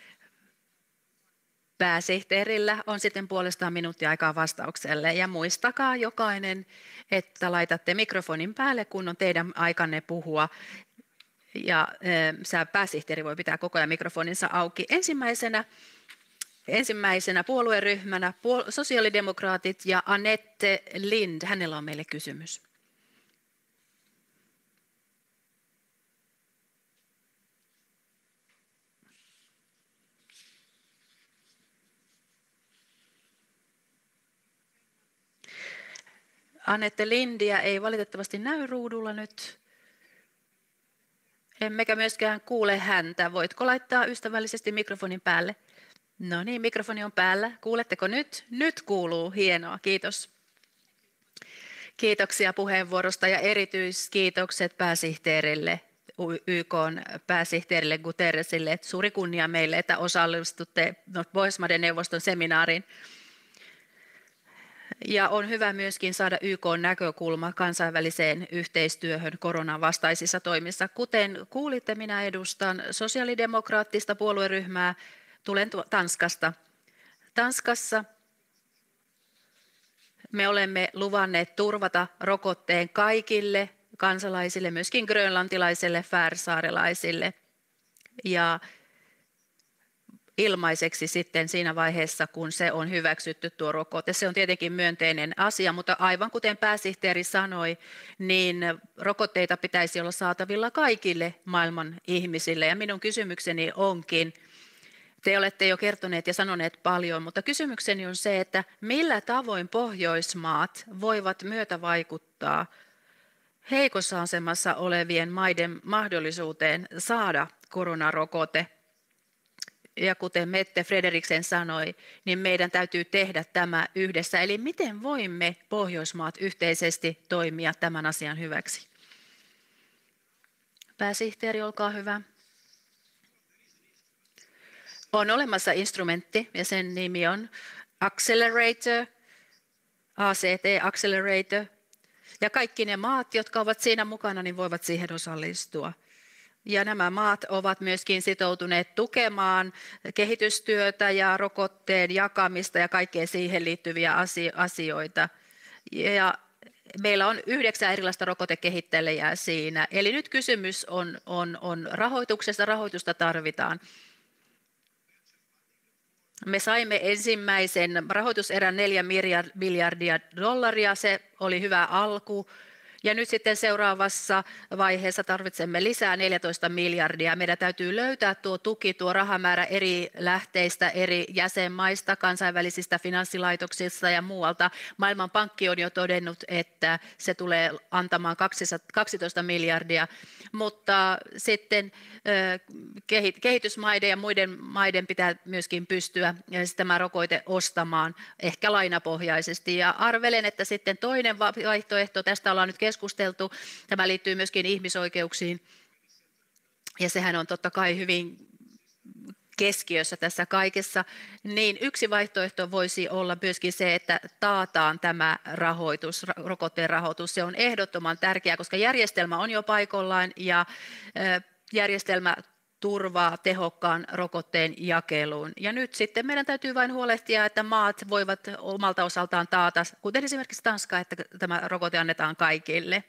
Pääsihteerillä on sitten puolestaan minuutti aikaa vastaukselle ja muistakaa jokainen, että laitatte mikrofonin päälle, kun on teidän aikanne puhua ja äh, pääsihteeri voi pitää koko ajan mikrofoninsa auki. Ensimmäisenä, ensimmäisenä puolueryhmänä puol- sosiaalidemokraatit ja Annette Lind, hänellä on meille kysymys. Annette Lindiä ei valitettavasti näy ruudulla nyt. Emmekä myöskään kuule häntä. Voitko laittaa ystävällisesti mikrofonin päälle? No niin, mikrofoni on päällä. Kuuletteko nyt? Nyt kuuluu. Hienoa, kiitos. Kiitoksia puheenvuorosta ja erityiskiitokset pääsihteerille, Y K:n pääsihteerille Guterresille. Suuri kunnia meille, että osallistutte Pohjoismaiden neuvoston seminaariin. Ja on hyvä myöskin saada Y K:n näkökulma kansainväliseen yhteistyöhön koronan vastaisissa toimissa. Kuten kuulitte, minä edustan sosiaalidemokraattista puolueryhmää, tulen Tanskasta. Tanskassa me olemme luvanneet turvata rokotteen kaikille kansalaisille, myöskin grönlantilaisille, färsaarelaisille ja ilmaiseksi sitten siinä vaiheessa, kun se on hyväksytty tuo rokote. Se on tietenkin myönteinen asia, mutta aivan kuten pääsihteeri sanoi, niin rokotteita pitäisi olla saatavilla kaikille maailman ihmisille. Ja minun kysymykseni onkin, te olette jo kertoneet ja sanoneet paljon, mutta kysymykseni on se, että millä tavoin Pohjoismaat voivat myötävaikuttaa heikossa asemassa olevien maiden mahdollisuuteen saada koronarokote. Ja kuten Mette Frederiksen sanoi, niin meidän täytyy tehdä tämä yhdessä. Eli miten voimme Pohjoismaat yhteisesti toimia tämän asian hyväksi? Pääsihteeri, olkaa hyvä. On olemassa instrumentti ja sen nimi on Accelerator, A C T Accelerator. Ja kaikki ne maat, jotka ovat siinä mukana, niin voivat siihen osallistua. Ja nämä maat ovat myöskin sitoutuneet tukemaan kehitystyötä ja rokotteen jakamista ja kaikkea siihen liittyviä asioita. Ja meillä on yhdeksän erilaista rokotekehittelijää siinä. Eli nyt kysymys on, on, on rahoituksesta. Rahoitusta tarvitaan. Me saimme ensimmäisen rahoituserän neljä miljardia dollaria. Se oli hyvä alku. Ja nyt sitten seuraavassa vaiheessa tarvitsemme lisää neljätoista miljardia. Meidän täytyy löytää tuo tuki, tuo rahamäärä eri lähteistä, eri jäsenmaista, kansainvälisistä finanssilaitoksista ja muualta. Maailmanpankki on jo todennut, että se tulee antamaan kaksitoista miljardia, mutta sitten kehitysmaiden ja muiden maiden pitää myöskin pystyä tämä rokote ostamaan ehkä lainapohjaisesti. Ja arvelen, että sitten toinen vaihtoehto, tästä ollaan nyt keskusteltu, tämä liittyy myöskin ihmisoikeuksiin, ja sehän on totta kai hyvin keskiössä tässä kaikessa, niin yksi vaihtoehto voisi olla myöskin se, että taataan tämä rahoitus, rokotteen rahoitus. Se on ehdottoman tärkeää, koska järjestelmä on jo paikallaan ja järjestelmä turvaa tehokkaan rokotteen jakeluun. Ja nyt sitten meidän täytyy vain huolehtia, että maat voivat omalta osaltaan taata, kuten esimerkiksi Tanska, että tämä rokote annetaan kaikille.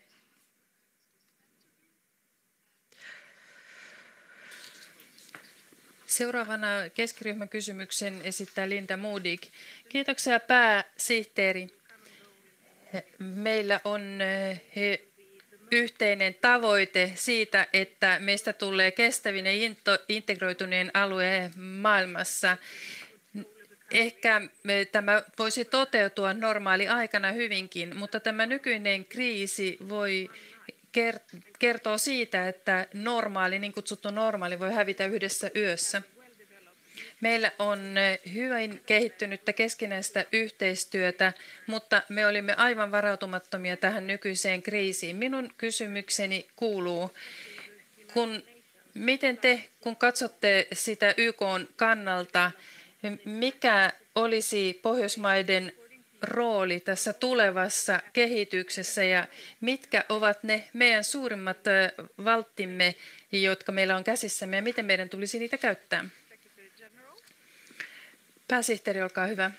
Seuraavana keskiryhmän kysymyksen esittää Linda Modig. Kiitoksia pääsihteeri. Meillä on yhteinen tavoite siitä, että meistä tulee kestävin ja integroituneen alue maailmassa. Ehkä tämä voisi toteutua normaali aikana hyvinkin, mutta tämä nykyinen kriisi voi kertoo siitä, että normaali, niin kutsuttu normaali, voi hävitä yhdessä yössä. Meillä on hyvin kehittynyttä keskinäistä yhteistyötä, mutta me olimme aivan varautumattomia tähän nykyiseen kriisiin. Minun kysymykseni kuuluu, kun, miten te, kun katsotte sitä Y K:n kannalta, mikä olisi Pohjoismaiden rooli tässä tulevassa kehityksessä ja mitkä ovat ne meidän suurimmat valttimme, jotka meillä on käsissämme ja miten meidän tulisi niitä käyttää? Pääsihteeri, olkaa hyvä.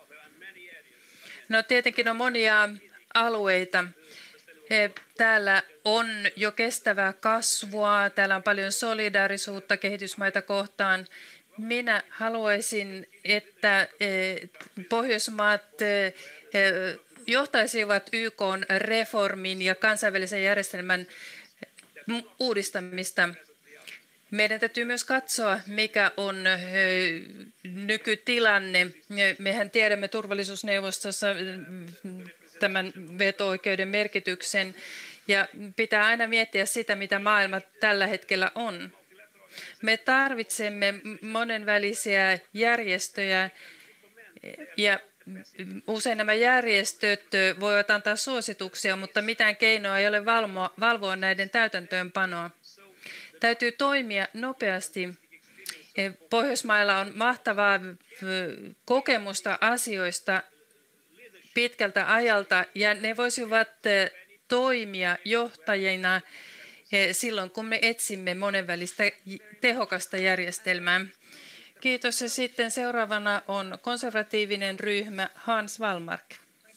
No tietenkin on monia alueita. Täällä on jo kestävää kasvua, täällä on paljon solidaarisuutta kehitysmaita kohtaan. Minä haluaisin, että Pohjoismaat johtaisivat Y K:n reformin ja kansainvälisen järjestelmän uudistamista. Meidän täytyy myös katsoa, mikä on nykytilanne. Mehän tiedämme turvallisuusneuvostossa tämän veto-oikeuden merkityksen ja pitää aina miettiä sitä, mitä maailma tällä hetkellä on. Me tarvitsemme monenvälisiä järjestöjä ja usein nämä järjestöt voivat antaa suosituksia, mutta mitään keinoa ei ole valvoa, valvoa näiden täytäntöönpanoa. Täytyy toimia nopeasti. Pohjoismailla on mahtavaa kokemusta asioista pitkältä ajalta ja ne voisivat toimia johtajina silloin, kun me etsimme monenvälistä tehokasta järjestelmää. Kiitos. Ja sitten seuraavana on konservatiivinen ryhmä Hans Wallmark.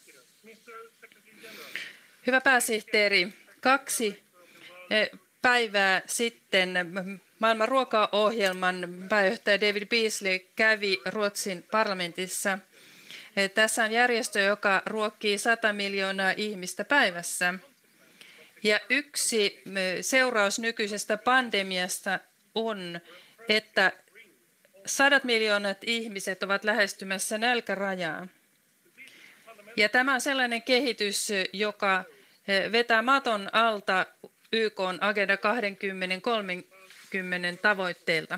Hyvä pääsihteeri, kaksi päivää sitten maailman ruokaohjelman pääjohtaja David Beasley kävi Ruotsin parlamentissa. Tässä on järjestö, joka ruokkii sata miljoonaa ihmistä päivässä. Ja yksi seuraus nykyisestä pandemiasta on, että sadat miljoonat ihmiset ovat lähestymässä nälkärajaa. Ja tämä on sellainen kehitys, joka vetää maton alta Y K:n Agenda kaksikymmentä kolmekymmentä tavoitteilta.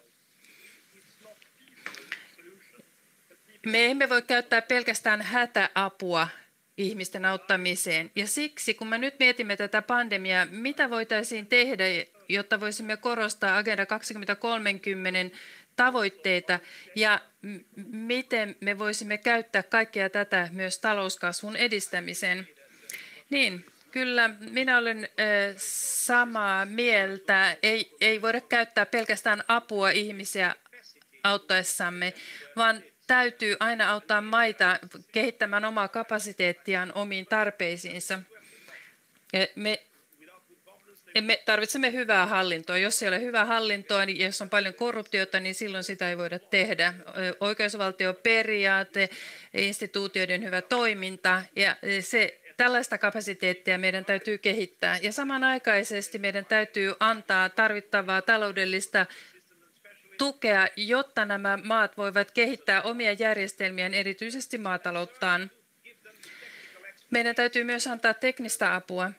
Me emme voi käyttää pelkästään hätäapua ihmisten auttamiseen. Ja siksi, kun me nyt mietimme tätä pandemiaa, mitä voitaisiin tehdä, jotta voisimme korostaa Agenda kaksikymmentä kolmekymmentä tavoitteita ja miten me voisimme käyttää kaikkea tätä myös talouskasvun edistämiseen. Niin, kyllä, minä olen samaa mieltä. Ei, ei voida käyttää pelkästään apua ihmisiä auttaessamme, vaan täytyy aina auttaa maita kehittämään omaa kapasiteettiaan omiin tarpeisiinsa. Me, me tarvitsemme hyvää hallintoa. Jos ei ole hyvää hallintoa, niin jos on paljon korruptiota, niin silloin sitä ei voida tehdä. Oikeusvaltioperiaate, instituutioiden hyvä toiminta ja se tällaista kapasiteettia meidän täytyy kehittää ja samanaikaisesti meidän täytyy antaa tarvittavaa taloudellista tukea, jotta nämä maat voivat kehittää omia järjestelmiään, erityisesti maatalouttaan. Meidän täytyy myös antaa teknistä apua.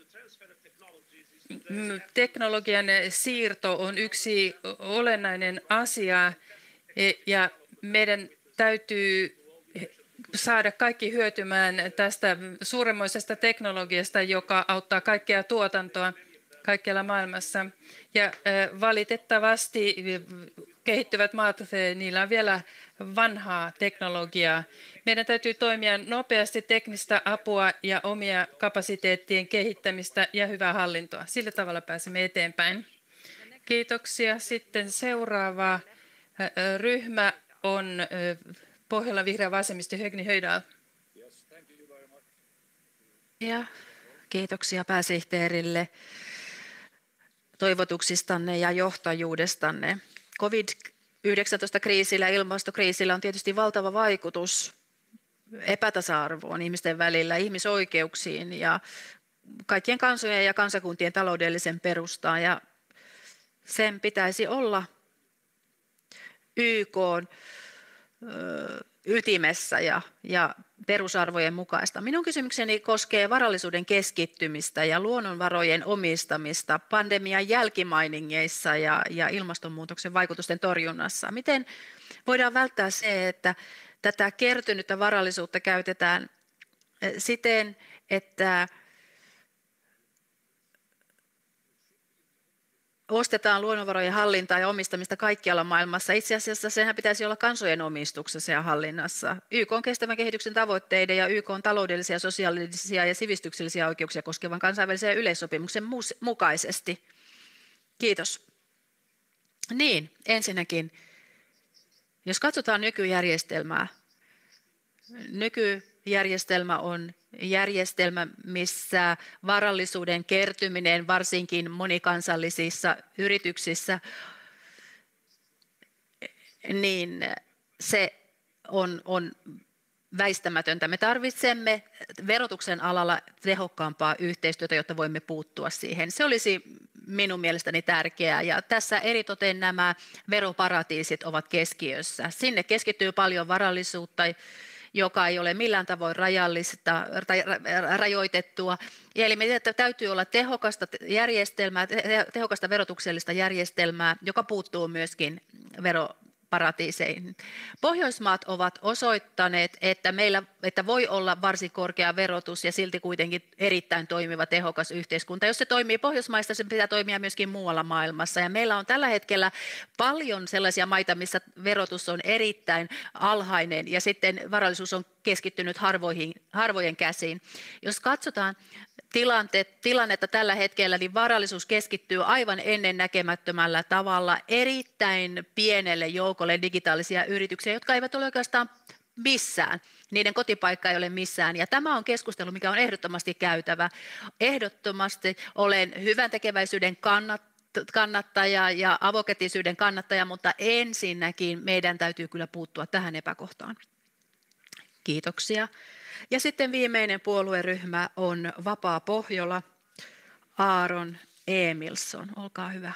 Teknologian siirto on yksi olennainen asia ja meidän täytyy saada kaikki hyötymään tästä suuremmoisesta teknologiasta, joka auttaa kaikkea tuotantoa kaikkialla maailmassa. Ja valitettavasti kehittyvät maat, niillä on vielä vanhaa teknologiaa. Meidän täytyy toimia nopeasti teknistä apua ja omia kapasiteettien kehittämistä ja hyvää hallintoa. Sillä tavalla pääsemme eteenpäin. Kiitoksia. Sitten seuraava ryhmä on Pohjolan vihreä vasemmisto Högni Höjdal.
Ja kiitoksia pääsihteerille toivotuksistanne ja johtajuudestanne. covid yhdeksäntoista-kriisillä ja ilmastokriisillä on tietysti valtava vaikutus epätasa-arvoon ihmisten välillä, ihmisoikeuksiin ja kaikkien kansojen ja kansakuntien taloudellisen perustaan. Ja sen pitäisi olla Y K:n ytimessä ja, ja perusarvojen mukaista. Minun kysymykseni koskee varallisuuden keskittymistä ja luonnonvarojen omistamista pandemian jälkimainingeissa ja, ja ilmastonmuutoksen vaikutusten torjunnassa. Miten voidaan välttää se, että tätä kertynyttä varallisuutta käytetään siten, että ostetaan luonnonvarojen hallintaa ja omistamista kaikkialla maailmassa. Itse asiassa sehän pitäisi olla kansojen omistuksessa ja hallinnassa. Y K:n kestävän kehityksen tavoitteiden ja Y K:n taloudellisia, sosiaalisia ja sivistyksellisiä oikeuksia koskevan kansainvälisen yleissopimuksen mukaisesti. Kiitos. Niin, ensinnäkin, jos katsotaan nykyjärjestelmää, nykyjärjestelmä on järjestelmä, missä varallisuuden kertyminen varsinkin monikansallisissa yrityksissä, niin se on, on väistämätöntä. Me tarvitsemme verotuksen alalla tehokkaampaa yhteistyötä, jotta voimme puuttua siihen. Se olisi minun mielestäni tärkeää ja tässä eritoten nämä veroparatiisit ovat keskiössä. Sinne keskittyy paljon varallisuutta, joka ei ole millään tavoin rajallista tai rajoitettua. Eli meidän täytyy olla tehokasta järjestelmää, tehokasta verotuksellista järjestelmää, joka puuttuu myöskin veroparatiiseihin. Pohjoismaat ovat osoittaneet, että meillä että voi olla varsin korkea verotus ja silti kuitenkin erittäin toimiva tehokas yhteiskunta. Jos se toimii Pohjoismaista, se pitää toimia myöskin muualla maailmassa. Ja meillä on tällä hetkellä paljon sellaisia maita, missä verotus on erittäin alhainen ja sitten varallisuus on keskittynyt harvoihin, harvojen käsiin. Jos katsotaan tilannetta tällä hetkellä, niin varallisuus keskittyy aivan ennennäkemättömällä tavalla erittäin pienelle joukolle digitaalisia yrityksiä, jotka eivät ole oikeastaan missään. Niiden kotipaikka ei ole missään. Ja tämä on keskustelu, mikä on ehdottomasti käytävä. Ehdottomasti olen hyvän tekeväisyyden kannattaja ja avokätisyyden kannattaja, mutta ensinnäkin meidän täytyy kyllä puuttua tähän epäkohtaan. Kiitoksia. Ja sitten viimeinen puolueryhmä on Vapaa Pohjola, Aaron Emilsson. Olkaa hyvä.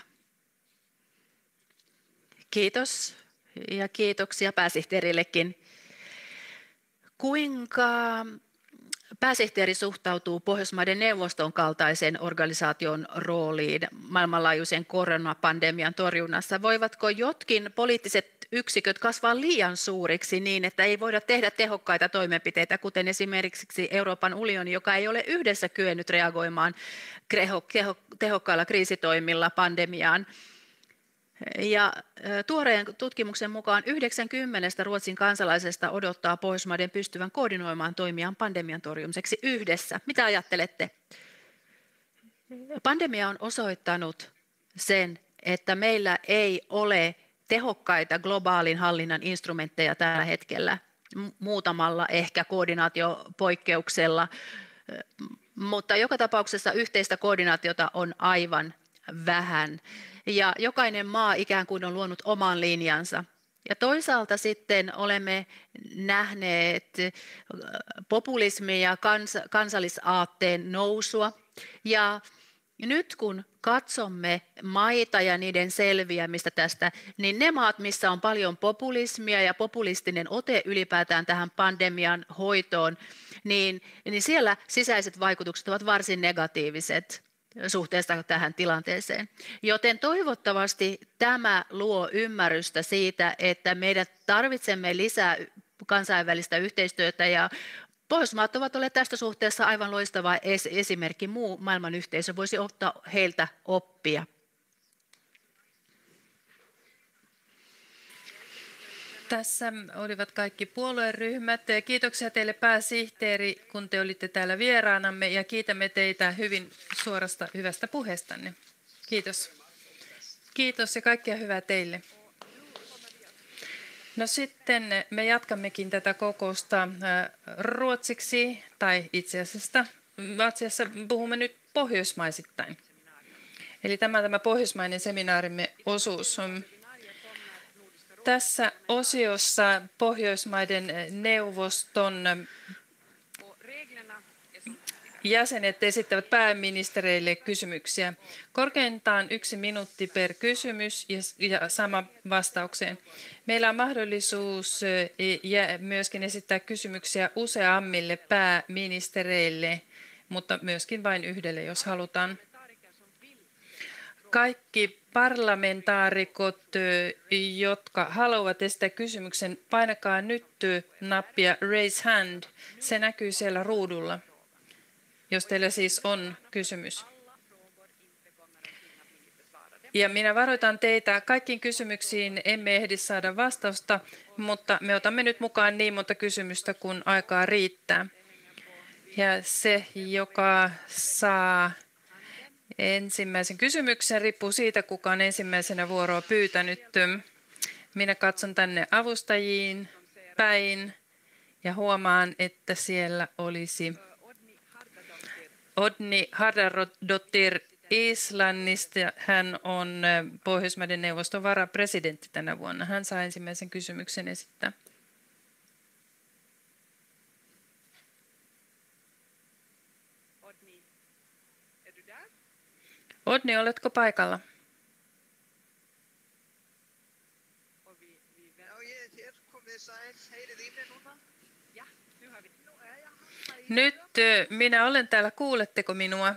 Kiitos ja kiitoksia pääsihteerillekin. Kuinka pääsihteeri suhtautuu Pohjoismaiden neuvoston kaltaisen organisaation rooliin maailmanlaajuisen koronapandemian torjunnassa? Voivatko jotkin poliittiset yksiköt kasvaa liian suuriksi niin, että ei voida tehdä tehokkaita toimenpiteitä, kuten esimerkiksi Euroopan unioni, joka ei ole yhdessä kyennyt reagoimaan tehokkailla kriisitoimilla pandemiaan? Ja tuoreen tutkimuksen mukaan yhdeksänkymmentä Ruotsin kansalaisesta odottaa Pohjoismaiden pystyvän koordinoimaan toimiaan pandemian torjumiseksi yhdessä. Mitä ajattelette? Pandemia on osoittanut sen, että meillä ei ole tehokkaita globaalin hallinnan instrumentteja tällä hetkellä, muutamalla ehkä koordinaatiopoikkeuksella, mutta joka tapauksessa yhteistä koordinaatiota on aivan vähän. Ja jokainen maa ikään kuin on luonut oman linjansa. Ja toisaalta sitten olemme nähneet populismia ja kans, kansallisaatteen nousua. Ja nyt kun katsomme maita ja niiden selviämistä tästä, niin ne maat, missä on paljon populismia ja populistinen ote ylipäätään tähän pandemian hoitoon, niin, niin siellä sisäiset vaikutukset ovat varsin negatiiviset suhteessa tähän tilanteeseen. Joten toivottavasti tämä luo ymmärrystä siitä, että meidän tarvitsemme lisää kansainvälistä yhteistyötä ja Pohjoismaat ovat olleet tästä suhteessa aivan loistava esimerkki. Muu maailman yhteisö voisi ottaa heiltä oppia.
Tässä olivat kaikki puolueryhmät. Kiitoksia teille pääsihteeri, kun te olitte täällä vieraanamme, ja kiitämme teitä hyvin suorasta hyvästä puheestanne. Kiitos. Kiitos ja kaikkea hyvää teille. No sitten me jatkammekin tätä kokousta ruotsiksi, tai itse asiassa, itse asiassa puhumme nyt pohjoismaisittain. Eli tämä tämä pohjoismainen seminaarimme osuus. Tässä osiossa Pohjoismaiden neuvoston jäsenet esittävät pääministereille kysymyksiä. Korkeintaan yksi minuutti per kysymys ja sama vastaukseen. Meillä on mahdollisuus myöskin esittää kysymyksiä useammille pääministereille, mutta myöskin vain yhdelle, jos halutaan. Kaikki parlamentaarikot, jotka haluavat esittää kysymyksen, painakaa nyt nappia Raise Hand. Se näkyy siellä ruudulla, jos teillä siis on kysymys. Ja minä varoitan teitä, kaikkiin kysymyksiin emme ehdi saada vastausta, mutta me otamme nyt mukaan niin monta kysymystä, kun aikaa riittää. Ja se, joka saa ensimmäisen kysymyksen, riippuu siitä, kuka on ensimmäisenä vuoroa pyytänyt. Minä katson tänne avustajiin päin ja huomaan, että siellä olisi Odni Harðardóttir Islannista. Hän on Pohjoismaiden neuvoston varapresidentti tänä vuonna. Hän saa ensimmäisen kysymyksen esittää. Odni, oletko paikalla? Nyt minä olen täällä, kuuletteko minua?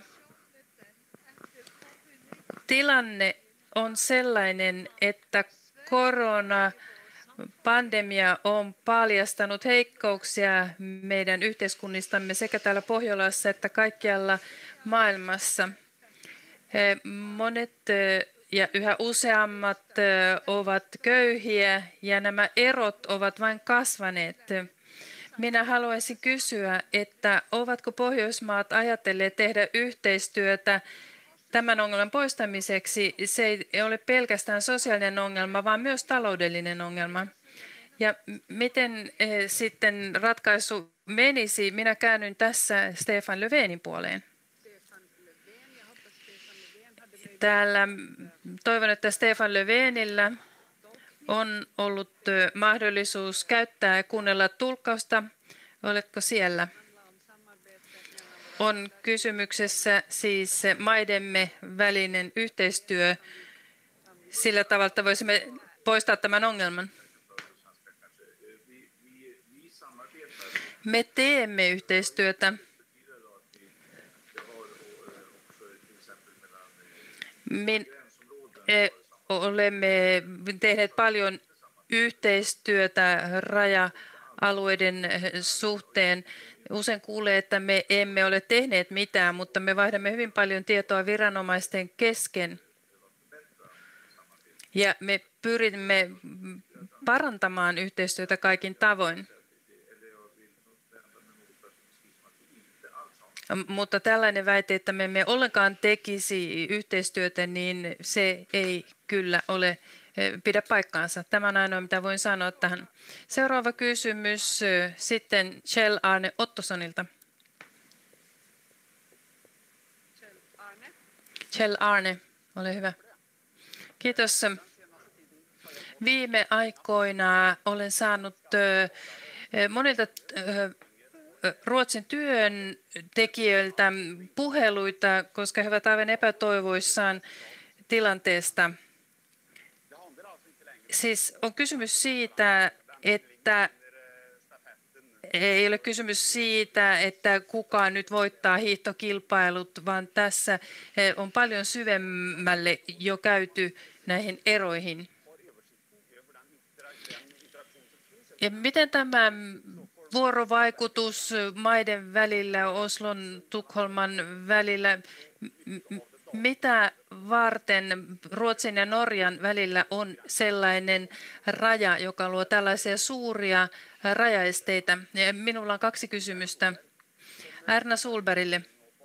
Tilanne on sellainen, että koronapandemia on paljastanut heikkouksia meidän yhteiskunnistamme sekä täällä Pohjolassa että kaikkialla maailmassa. Monet ja yhä useammat ovat köyhiä ja nämä erot ovat vain kasvaneet. Minä haluaisin kysyä, että ovatko Pohjoismaat ajatelleet tehdä yhteistyötä tämän ongelman poistamiseksi? Se ei ole pelkästään sosiaalinen ongelma, vaan myös taloudellinen ongelma. Ja miten sitten ratkaisu menisi? Minä käännyn tässä Stefan Löfvenin puoleen. Täällä toivon, että Stefan Löfvenillä on ollut mahdollisuus käyttää ja kuunnella tulkkausta. Oletko siellä? On kysymyksessä siis maidemme välinen yhteistyö sillä tavalla, että voisimme poistaa tämän ongelman. Me teemme yhteistyötä. Min, e, olemme tehneet paljon yhteistyötä raja-alueiden suhteen. Usein kuulee, että me emme ole tehneet mitään, mutta me vaihdamme hyvin paljon tietoa viranomaisten kesken. Ja me pyrimme parantamaan yhteistyötä kaikin tavoin. Mutta tällainen väite, että me emme ollenkaan tekisi yhteistyötä, niin se ei kyllä ole pidä paikkaansa. Tämä on ainoa, mitä voin sanoa tähän. Seuraava kysymys sitten Kjell Arne Ottosonilta. Kjell Arne, ole hyvä. Kiitos. Viime aikoina olen saanut monilta Ruotsin työntekijöiltä puheluita, koska he ovat aivan epätoivoissaan tilanteesta. Siis on kysymys siitä, että ei ole kysymys siitä, että kuka nyt voittaa hiihtokilpailut, vaan tässä on paljon syvemmälle jo käyty näihin eroihin. Ja miten tämä vuorovaikutus maiden välillä, Oslon, Tukholman välillä, mitä varten Ruotsin ja Norjan välillä on sellainen raja, joka luo tällaisia suuria rajaesteitä? Ja minulla on kaksi kysymystä Erna Solbergille.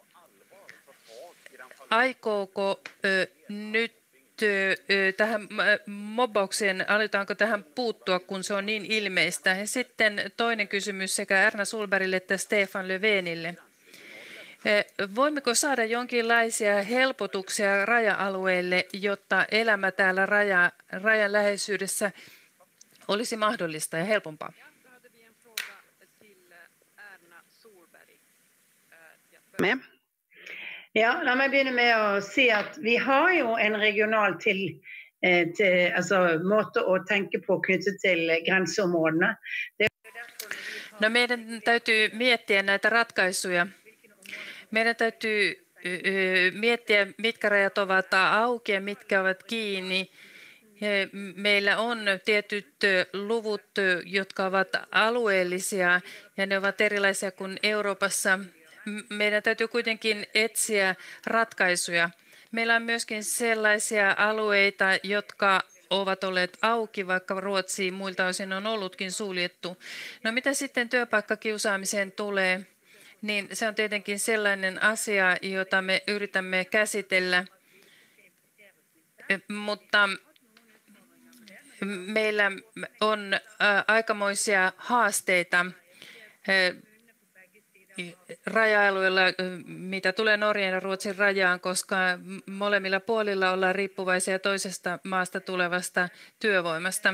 Aikooko ö, nyt ö, tähän mobbaukseen, aletaanko tähän puuttua, kun se on niin ilmeistä? Ja sitten toinen kysymys sekä Erna Solbergille että Stefan Löfvenille. Voimmeko saada jonkinlaisia helpotuksia raja-alueille, jotta elämä täällä raja, rajan läheisyydessä olisi mahdollista ja helpompaa?
Med. Ja, la meg begynne med å si at vi har jo en regional til, eh, til, altså, måte å tenke på knyttet til grenseområdene. Det...
No, meidän täytyy miettiä näitä ratkaisuja. Meidän täytyy miettiä, mitkä rajat ovat auki ja mitkä ovat kiinni. Meillä on tietyt luvut, jotka ovat alueellisia ja ne ovat erilaisia kuin Euroopassa. Meidän täytyy kuitenkin etsiä ratkaisuja. Meillä on myöskin sellaisia alueita, jotka ovat olleet auki, vaikka Ruotsi muilta osin on ollutkin suljettu. No mitä sitten työpaikkakiusaamiseen tulee? Niin se on tietenkin sellainen asia, jota me yritämme käsitellä, mutta meillä on aikamoisia haasteita raja-alueella, mitä tulee Norjan ja Ruotsin rajaan, koska molemmilla puolilla ollaan riippuvaisia toisesta maasta tulevasta työvoimasta.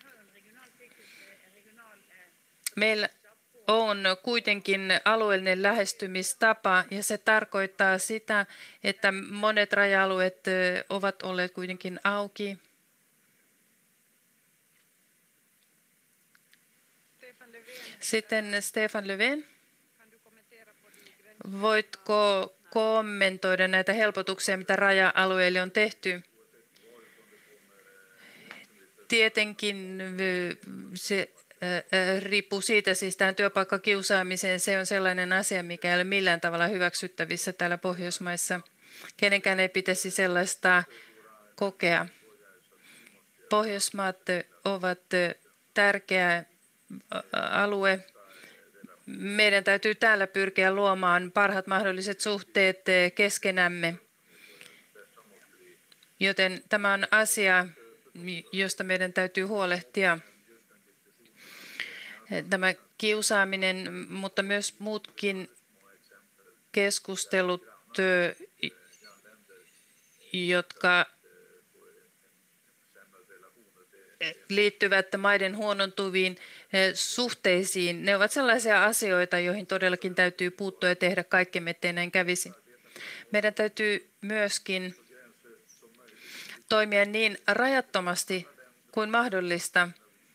Meillä on kuitenkin alueellinen lähestymistapa ja se tarkoittaa sitä, että monet raja-alueet ovat olleet kuitenkin auki. Sitten Stefan Löfven. Voitko kommentoida näitä helpotuksia, mitä raja-alueille on tehty? Tietenkin se riippuu siitä, siis tähän työpaikkakiusaamiseen, se on sellainen asia, mikä ei ole millään tavalla hyväksyttävissä täällä Pohjoismaissa. Kenenkään ei pitäisi sellaista kokea. Pohjoismaat ovat tärkeä alue. Meidän täytyy täällä pyrkiä luomaan parhaat mahdolliset suhteet keskenämme. Joten tämä on asia, josta meidän täytyy huolehtia. Tämä kiusaaminen, mutta myös muutkin keskustelut, jotka liittyvät maiden huonontuviin suhteisiin, ne ovat sellaisia asioita, joihin todellakin täytyy puuttua ja tehdä kaikkemme, ettei näin kävisi. Meidän täytyy myöskin toimia niin rajattomasti kuin mahdollista.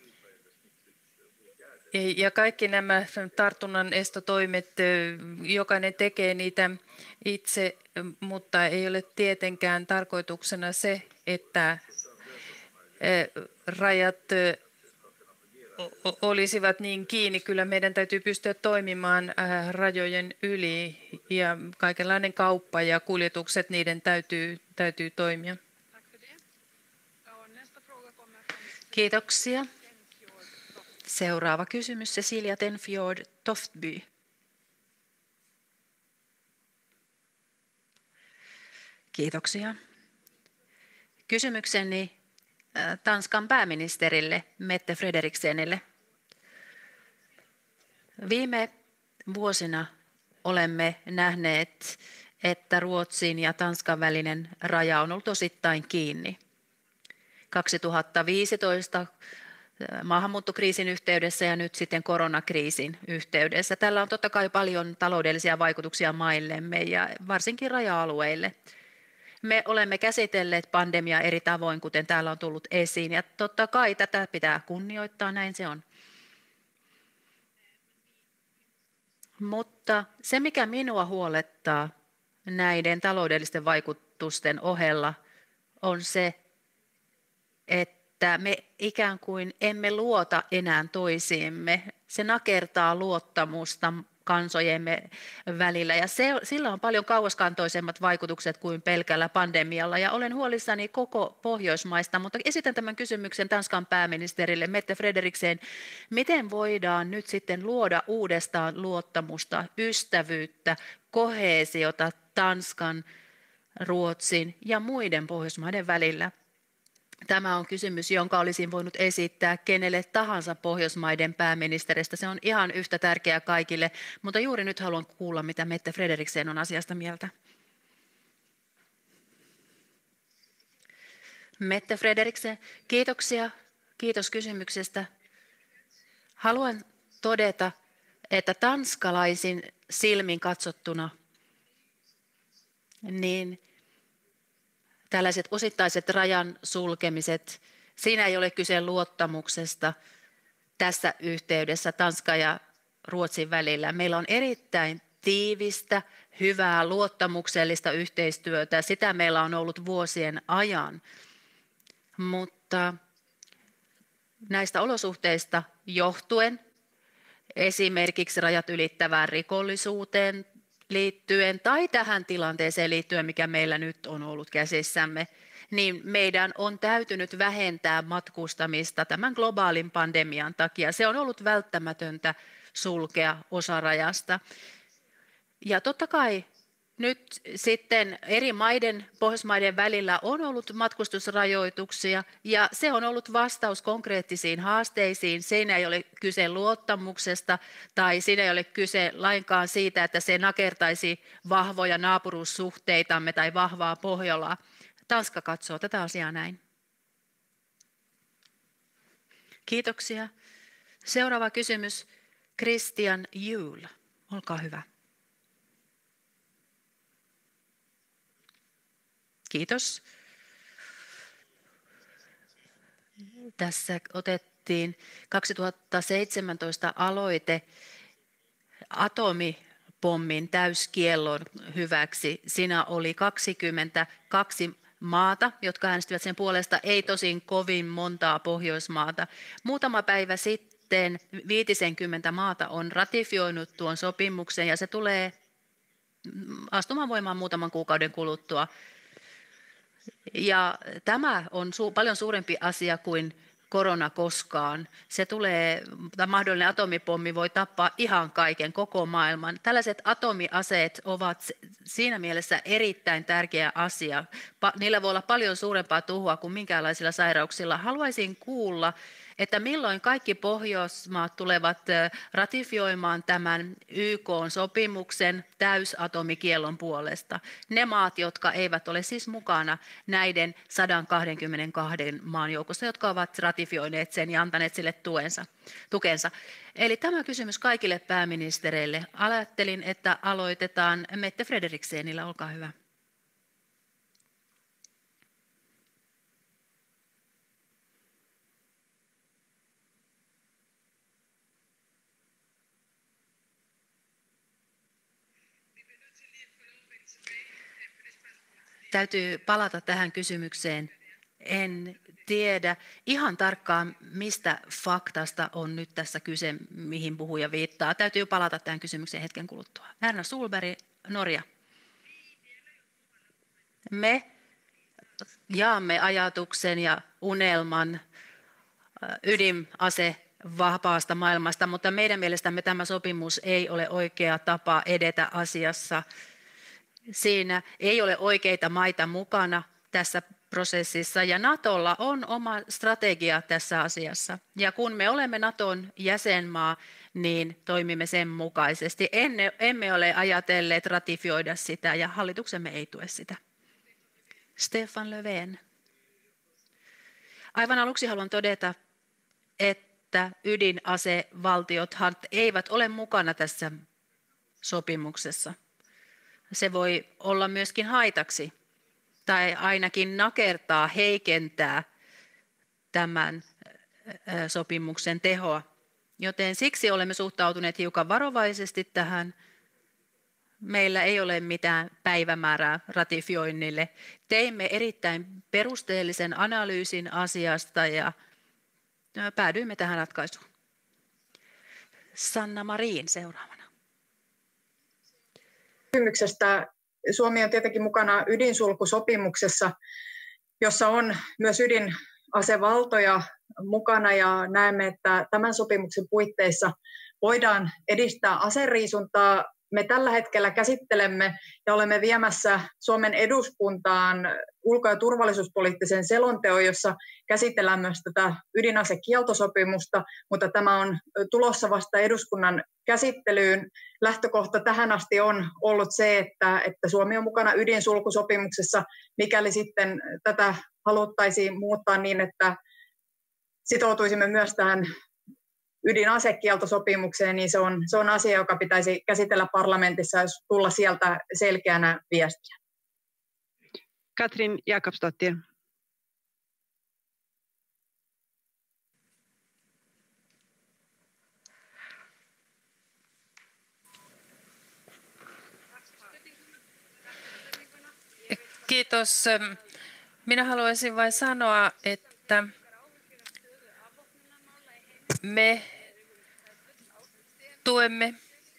Ja kaikki nämä tartunnan estotoimet, jokainen tekee niitä itse, mutta ei ole tietenkään tarkoituksena se, että rajat olisivat niin kiinni. Kyllä meidän täytyy pystyä toimimaan rajojen yli ja kaikenlainen kauppa ja kuljetukset, niiden täytyy, täytyy toimia.
Kiitoksia. Seuraava kysymys, Cecilia Tenfjord Toftby. Kiitoksia. Kysymykseni Tanskan pääministerille Mette Frederiksenille. Viime vuosina olemme nähneet, että Ruotsin ja Tanskan välinen raja on ollut osittain kiinni. kaksituhattaviisitoista maahanmuuttokriisin yhteydessä ja nyt sitten koronakriisin yhteydessä. Tällä on totta kai paljon taloudellisia vaikutuksia maillemme ja varsinkin raja-alueille. Me olemme käsitelleet pandemiaa eri tavoin, kuten täällä on tullut esiin, ja totta kai tätä pitää kunnioittaa, näin se on. Mutta se, mikä minua huolettaa näiden taloudellisten vaikutusten ohella, on se, että me ikään kuin emme luota enää toisiimme. Se nakertaa luottamusta kansojemme välillä ja se, sillä on paljon kauaskantoisemmat vaikutukset kuin pelkällä pandemialla ja olen huolissani koko Pohjoismaista, mutta esitän tämän kysymyksen Tanskan pääministerille Mette Frederiksen. Miten voidaan nyt sitten luoda uudestaan luottamusta, ystävyyttä, koheesiota Tanskan, Ruotsin ja muiden Pohjoismaiden välillä? Tämä on kysymys, jonka olisin voinut esittää kenelle tahansa Pohjoismaiden pääministeristä. Se on ihan yhtä tärkeää kaikille, mutta juuri nyt haluan kuulla, mitä Mette Frederiksen on asiasta mieltä. Mette Frederiksen, kiitoksia. Kiitos kysymyksestä. Haluan todeta, että tanskalaisin silmin katsottuna, niin tällaiset osittaiset rajan sulkemiset, siinä ei ole kyse luottamuksesta tässä yhteydessä Tanskan ja Ruotsin välillä. Meillä on erittäin tiivistä, hyvää, luottamuksellista yhteistyötä. Sitä meillä on ollut vuosien ajan, mutta näistä olosuhteista johtuen, esimerkiksi rajat ylittävään rikollisuuteen liittyen tai tähän tilanteeseen liittyen, mikä meillä nyt on ollut käsissämme, niin meidän on täytynyt vähentää matkustamista tämän globaalin pandemian takia. Se on ollut välttämätöntä sulkea osa rajasta. Ja totta kai nyt sitten eri maiden, Pohjoismaiden välillä on ollut matkustusrajoituksia ja se on ollut vastaus konkreettisiin haasteisiin. Siinä ei ole kyse luottamuksesta tai siinä ei ole kyse lainkaan siitä, että se nakertaisi vahvoja naapuruussuhteitamme tai vahvaa Pohjolaa. Tanska katsoo tätä asiaa näin. Kiitoksia. Seuraava kysymys. Christian Juhl, olkaa hyvä. Kiitos. Tässä otettiin kaksituhattaseitsemäntoista aloite atomipommin täyskiellon hyväksi. Siinä oli kaksikymmentäkaksi maata, jotka äänestivät sen puolesta, ei tosin kovin montaa Pohjoismaata. Muutama päivä sitten viisikymmentä maata on ratifioinut tuon sopimuksen ja se tulee astumaan voimaan muutaman kuukauden kuluttua. Ja tämä on su- paljon suurempi asia kuin korona koskaan. Se tulee, tämä mahdollinen atomipommi voi tappaa ihan kaiken, koko maailman. Tällaiset atomiaseet ovat siinä mielessä erittäin tärkeä asia. Pa- niillä voi olla paljon suurempaa tuhoa kuin minkäänlaisilla sairauksilla. Haluaisin kuulla, että milloin kaikki Pohjoismaat tulevat ratifioimaan tämän Y K-sopimuksen täysatomikiellon puolesta. Ne maat, jotka eivät ole siis mukana näiden sata kaksikymmentäkaksi maan joukossa, jotka ovat ratifioineet sen ja antaneet sille tuensa, tukensa. Eli tämä kysymys kaikille pääministereille. Ajattelin, että aloitetaan Mette Frederiksenillä. Olkaa hyvä. Täytyy palata tähän kysymykseen. En tiedä ihan tarkkaan, mistä faktasta on nyt tässä kyse, mihin puhuja viittaa. Täytyy palata tähän kysymykseen hetken kuluttua. Erna Solberg, Norja. Me jaamme ajatuksen ja unelman ydinase vapaasta maailmasta, mutta meidän mielestämme tämä sopimus ei ole oikea tapa edetä asiassa. Siinä ei ole oikeita maita mukana tässä prosessissa ja NATOlla on oma strategia tässä asiassa. Ja kun me olemme NATOn jäsenmaa, niin toimimme sen mukaisesti. Enne, emme ole ajatelleet ratifioida sitä ja hallituksemme ei tue sitä. Stefan Löfven. Aivan aluksi haluan todeta, että ydinasevaltiothan eivät ole mukana tässä sopimuksessa. Se voi olla myöskin haitaksi tai ainakin nakertaa, heikentää tämän sopimuksen tehoa. Joten siksi olemme suhtautuneet hiukan varovaisesti tähän. Meillä ei ole mitään päivämäärää ratifioinnille. Teimme erittäin perusteellisen analyysin asiasta ja päädyimme tähän ratkaisuun. Sanna Marin seuraavana.
Kysymyksestä. Suomi on tietenkin mukana ydinsulkusopimuksessa, jossa on myös ydinasevaltoja mukana, ja näemme, että tämän sopimuksen puitteissa voidaan edistää aseriisuntaa. Me tällä hetkellä käsittelemme ja olemme viemässä Suomen eduskuntaan ulko- ja turvallisuuspoliittisen selonteon, jossa käsitellään myös tätä ydinasekieltosopimusta, mutta tämä on tulossa vasta eduskunnan käsittelyyn. Lähtökohta tähän asti on ollut se, että, että Suomi on mukana ydinsulkusopimuksessa, mikäli sitten tätä haluttaisiin muuttaa niin, että sitoutuisimme myös tähän ydinasekieltosopimukseen, niin se on, se on asia, joka pitäisi käsitellä parlamentissa ja tulla sieltä selkeänä viestiä.
Katrin Jakobsdottir.
Kiitos. Minä haluaisin vain sanoa, että me tuemme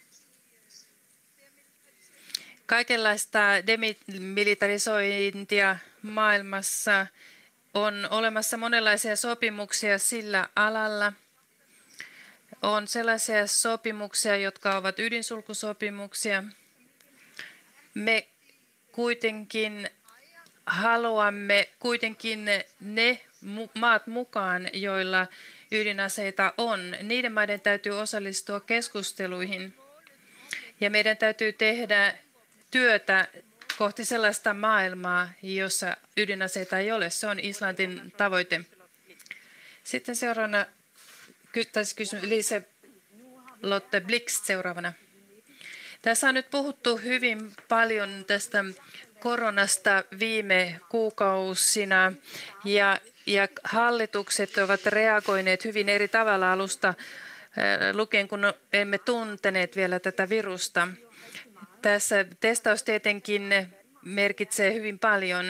kaikenlaista demilitarisointia maailmassa. On olemassa monenlaisia sopimuksia sillä alalla. On sellaisia sopimuksia, jotka ovat ydinsulkusopimuksia. Me kuitenkin haluamme kuitenkin ne maat mukaan, joilla ydinaseita on. Niiden maiden täytyy osallistua keskusteluihin ja meidän täytyy tehdä työtä kohti sellaista maailmaa, jossa ydinaseita ei ole. Se on Islantin tavoite. Sitten seuraavana kysymys Lise Lotte Blixt seuraavana. Tässä on nyt puhuttu hyvin paljon tästä koronasta viime kuukausina ja, ja hallitukset ovat reagoineet hyvin eri tavalla alusta lukien, kun emme tunteneet vielä tätä virusta. Tässä testaus tietenkin merkitsee hyvin paljon.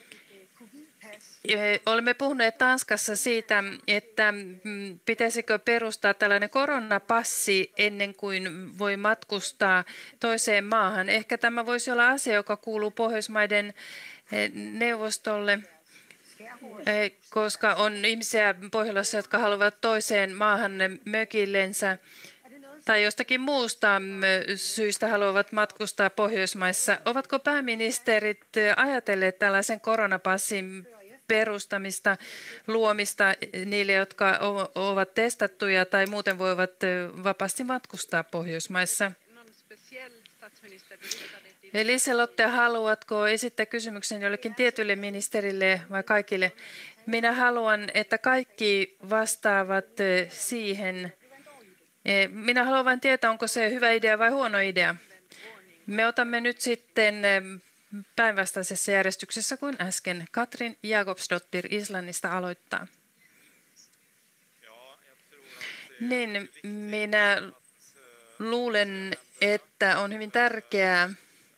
Olemme puhuneet Tanskassa siitä, että pitäisikö perustaa tällainen koronapassi ennen kuin voi matkustaa toiseen maahan. Ehkä tämä voisi olla asia, joka kuuluu Pohjoismaiden neuvostolle, koska on ihmisiä Pohjolassa, jotka haluavat toiseen maahan mökillensä tai jostakin muusta syystä haluavat matkustaa Pohjoismaissa. Ovatko pääministerit ajatelleet tällaisen koronapassin perustamista, luomista niille, jotka ovat testattuja tai muuten voivat vapaasti matkustaa Pohjoismaissa? Liselotte, haluatko esittää kysymyksen jollekin tietylle ministerille vai kaikille? Minä haluan, että kaikki vastaavat siihen. Minä haluan vain tietää, onko se hyvä idea vai huono idea. Me otamme nyt sitten päinvastaisessa järjestyksessä kuin äsken. Katrin Jakobsdottir Islannista aloittaa. Niin, minä luulen, että on hyvin tärkeää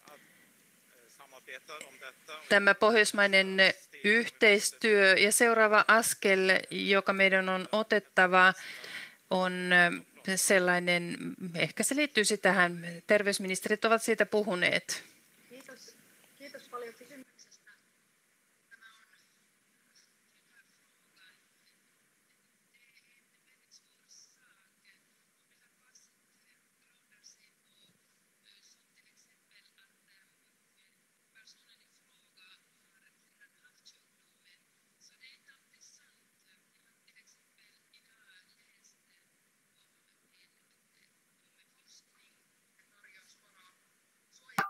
tämä pohjoismainen yhteistyö ja seuraava askel, joka meidän on otettava, on sellainen, ehkä se liittyisi tähän, terveysministerit ovat siitä puhuneet.
Kiitos, Kiitos paljon kysymyksestä.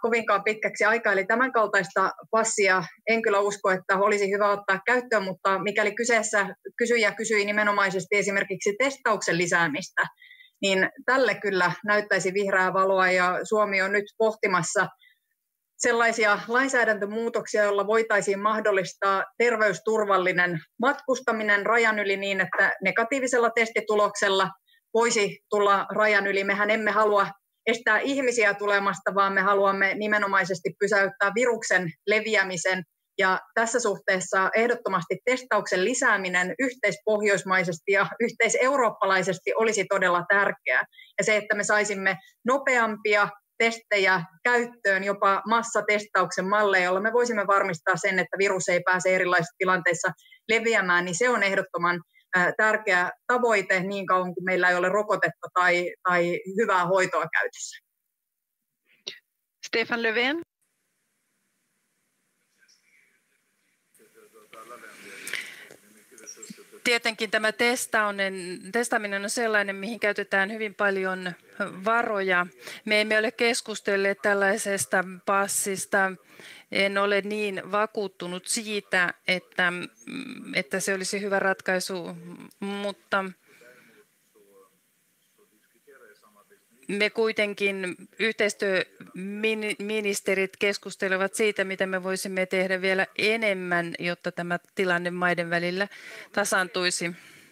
kovinkaan pitkäksi aikaa. Eli tämän kaltaista passia en kyllä usko, että olisi hyvä ottaa käyttöön, mutta mikäli kyseessä kysyjä kysyi nimenomaisesti esimerkiksi testauksen lisäämistä, niin tälle kyllä näyttäisi vihreää valoa ja Suomi on nyt pohtimassa sellaisia lainsäädäntömuutoksia, joilla voitaisiin mahdollistaa terveysturvallinen matkustaminen rajan yli niin, että negatiivisella testituloksella voisi tulla rajan yli. Mehän emme halua estää ihmisiä tulemasta, vaan me haluamme nimenomaisesti pysäyttää viruksen leviämisen. Ja tässä suhteessa ehdottomasti testauksen lisääminen yhteispohjoismaisesti ja yhteiseurooppalaisesti olisi todella tärkeää. Ja se, että me saisimme nopeampia testejä käyttöön, jopa massatestauksen malleja, jolla me voisimme varmistaa sen, että virus ei pääse erilaisissa tilanteissa leviämään, niin se on ehdottoman tärkeä tavoite niin kauan kuin meillä ei ole rokotetta tai, tai hyvää hoitoa käytössä.
Stefan Löfven.
Tietenkin tämä testaaminen on sellainen, mihin käytetään hyvin paljon varoja. Me emme ole keskustelleet tällaisesta passista. En ole niin vakuuttunut siitä, että, että se olisi hyvä ratkaisu, mutta me kuitenkin yhteistyöministerit keskustelevat siitä, mitä me voisimme tehdä vielä enemmän, jotta tämä tilanne maiden välillä tasaantuisi.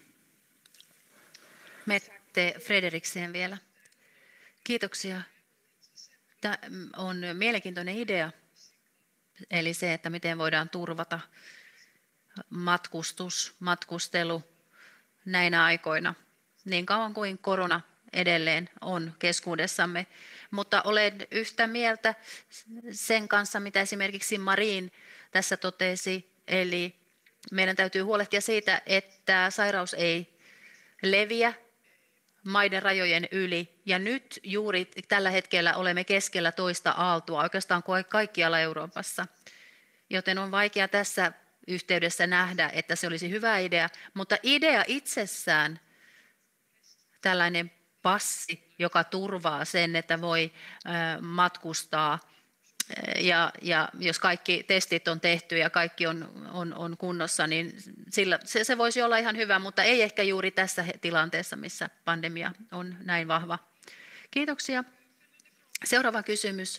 Mette Frederiksen vielä. Kiitoksia. Tämä on mielenkiintoinen idea. Eli se, että miten voidaan turvata matkustus, matkustelu näinä aikoina, niin kauan kuin korona edelleen on keskuudessamme. Mutta olen yhtä mieltä sen kanssa, mitä esimerkiksi Marin tässä totesi, eli meidän täytyy huolehtia siitä, että sairaus ei leviä maiden rajojen yli. Ja nyt juuri tällä hetkellä olemme keskellä toista aaltoa, oikeastaan kaikkialla Euroopassa. Joten on vaikea tässä yhteydessä nähdä, että se olisi hyvä idea. Mutta idea itsessään, tällainen passi, joka turvaa sen, että voi matkustaa. Ja, ja jos kaikki testit on tehty ja kaikki on, on, on kunnossa, niin sillä, se, se voisi olla ihan hyvä, mutta ei ehkä juuri tässä tilanteessa, missä pandemia on näin vahva. Kiitoksia. Seuraava kysymys.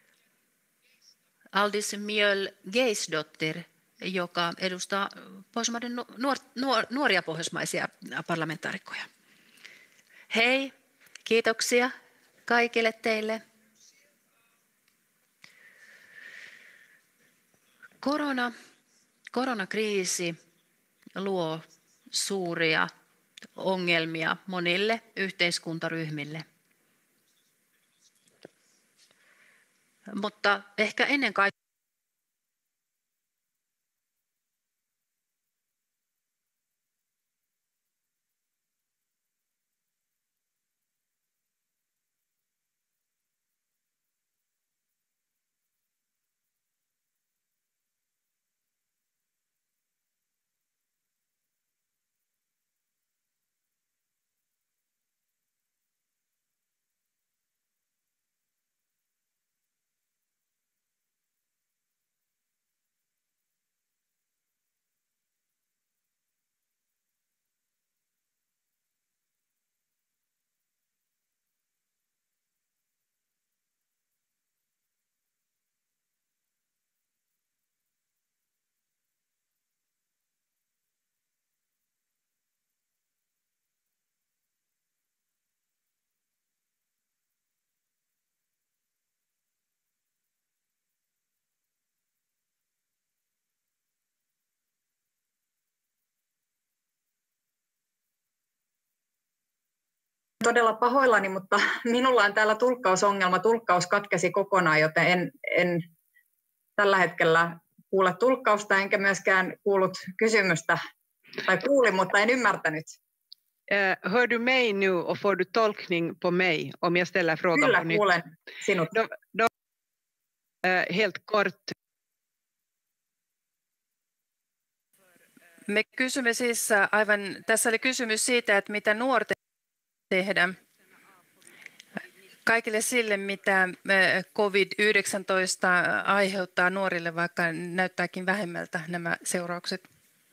Aldis Mjöl Geisdottir, joka edustaa Pohjoismaiden nuor, nuor, nuoria pohjoismaisia parlamentaarikkoja. Hei, kiitoksia kaikille teille. Korona, koronakriisi luo suuria ongelmia monille yhteiskuntaryhmille. Mutta ehkä ennen kaikkea
todella pahoillani, mutta minulla on täällä tulkkausongelma. Tulkkaus katkesi kokonaan, joten en, en tällä hetkellä kuule tulkkausta, enkä myöskään kuullut kysymystä. Tai kuulin, mutta en ymmärtänyt.
Uh, hör du mig nu och får du tolkning på mig om jag ställer frågan
Kyllä,
på nytt?
kuulen sinut.
Då, då, uh, helt kort.
Me kysymme siis aivan, tässä oli kysymys siitä, että mitä nuorten tehdä. Kaikille sille, mitä covid yhdeksäntoista aiheuttaa nuorille, vaikka näyttääkin vähemmältä nämä seuraukset?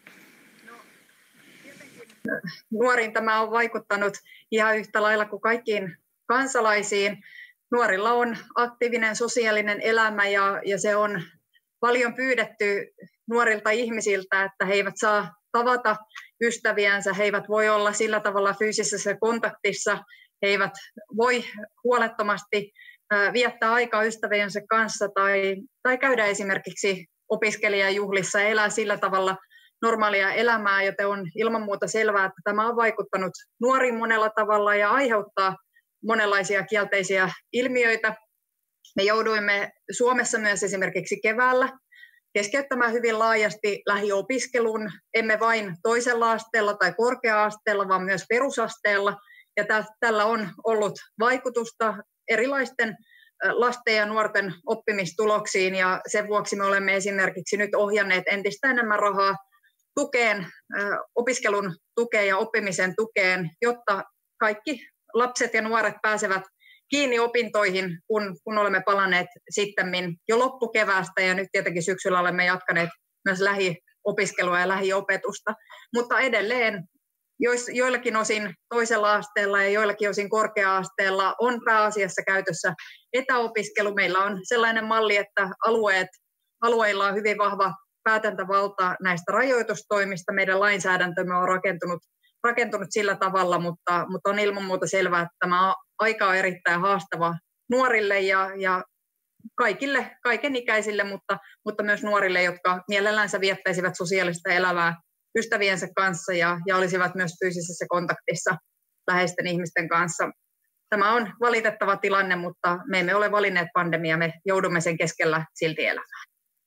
Nuoriin tämä on vaikuttanut ihan yhtä lailla kuin kaikkiin kansalaisiin. Nuorilla on aktiivinen sosiaalinen elämä ja, ja se on paljon pyydetty nuorilta ihmisiltä, että he eivät saa tavata ystäviänsä, he eivät voi olla sillä tavalla fyysisessä kontaktissa, he eivät voi huolettomasti viettää aikaa ystäviensä kanssa tai, tai käydä esimerkiksi opiskelijajuhlissa ja elää sillä tavalla normaalia elämää, joten on ilman muuta selvää, että tämä on vaikuttanut nuoriin monella tavalla ja aiheuttaa monenlaisia kielteisiä ilmiöitä. Me jouduimme Suomessa myös esimerkiksi keväällä keskeyttämään hyvin laajasti lähiopiskelun, emme vain toisella asteella tai korkea-asteella, vaan myös perusasteella. Ja tällä on ollut vaikutusta erilaisten lasten ja nuorten oppimistuloksiin, ja sen vuoksi me olemme esimerkiksi nyt ohjanneet entistä enemmän rahaa tukeen, opiskelun tukeen ja oppimisen tukeen, jotta kaikki lapset ja nuoret pääsevät kiinni opintoihin, kun, kun olemme palanneet sittemmin jo loppukeväästä, ja nyt tietenkin syksyllä olemme jatkaneet myös lähiopiskelua ja lähiopetusta. Mutta edelleen joillakin osin toisella asteella ja joillakin osin korkea-asteella on pääasiassa käytössä etäopiskelu. Meillä on sellainen malli, että alueet, alueilla on hyvin vahva päätäntävalta näistä rajoitustoimista. Meidän lainsäädäntömme on rakentunut, rakentunut sillä tavalla, mutta, mutta on ilman muuta selvää, että tämä aika on erittäin haastava nuorille ja, ja kaikille, kaikenikäisille, mutta, mutta myös nuorille, jotka mielellänsä viettäisivät sosiaalista elämää ystäviensä kanssa ja, ja olisivat myös fyysisessä kontaktissa läheisten ihmisten kanssa. Tämä on valitettava tilanne, mutta me emme ole valinneet pandemiaa, me joudumme sen keskellä silti elämään.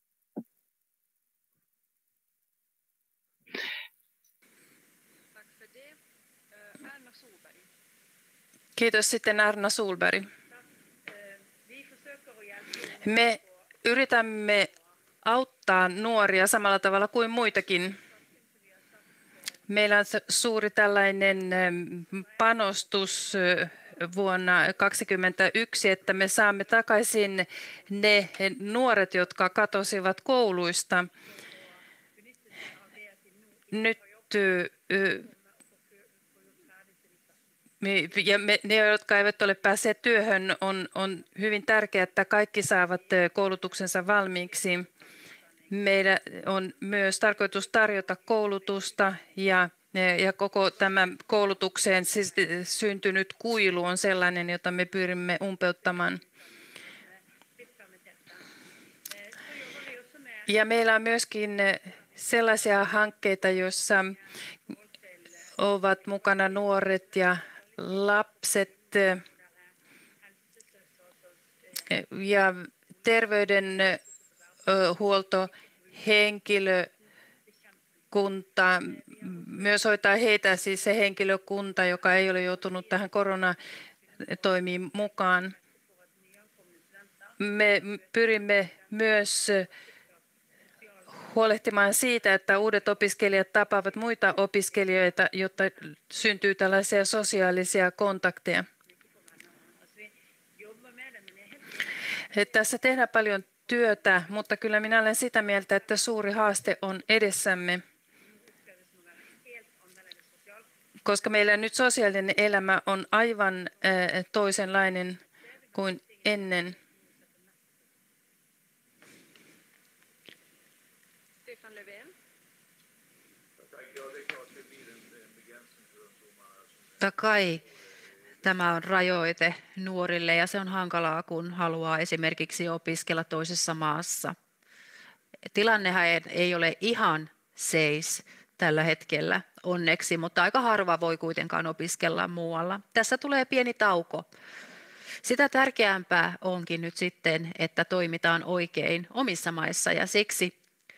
Kiitos sitten Arna Solberg. Me yritämme auttaa nuoria samalla tavalla kuin muitakin. Meillä on suuri tällainen panostus vuonna kaksituhattakaksikymmentäyksi, että me saamme takaisin ne nuoret, jotka katosivat kouluista. Nyt ja me, ne, jotka eivät ole päässeet työhön, on, on hyvin tärkeää, että kaikki saavat koulutuksensa valmiiksi. Meidän on myös tarkoitus tarjota koulutusta ja, ja koko tämä koulutukseen syntynyt kuilu on sellainen, jota me pyrimme umpeuttamaan. Ja meillä on myöskin sellaisia hankkeita, joissa ovat mukana nuoret ja lapset ja terveydenhuoltohenkilökunta myös hoitaa heitä, siis se henkilökunta, joka ei ole joutunut tähän koronatoimiin mukaan. Me pyrimme myös huolehtimaan siitä, että uudet opiskelijat tapaavat muita opiskelijoita, jotta syntyy tällaisia sosiaalisia kontakteja. Tässä tehdään paljon työtä, mutta kyllä minä olen sitä mieltä, että suuri haaste on edessämme, koska meillä nyt sosiaalinen elämä on aivan toisenlainen kuin ennen.
Totta kai tämä on rajoite nuorille ja se on hankalaa, kun haluaa esimerkiksi opiskella toisessa maassa. Tilannehan ei ole ihan seis tällä hetkellä onneksi, mutta aika harva voi kuitenkaan opiskella muualla. Tässä tulee pieni tauko. Sitä tärkeämpää onkin nyt sitten, että toimitaan oikein omissa maissa ja siksi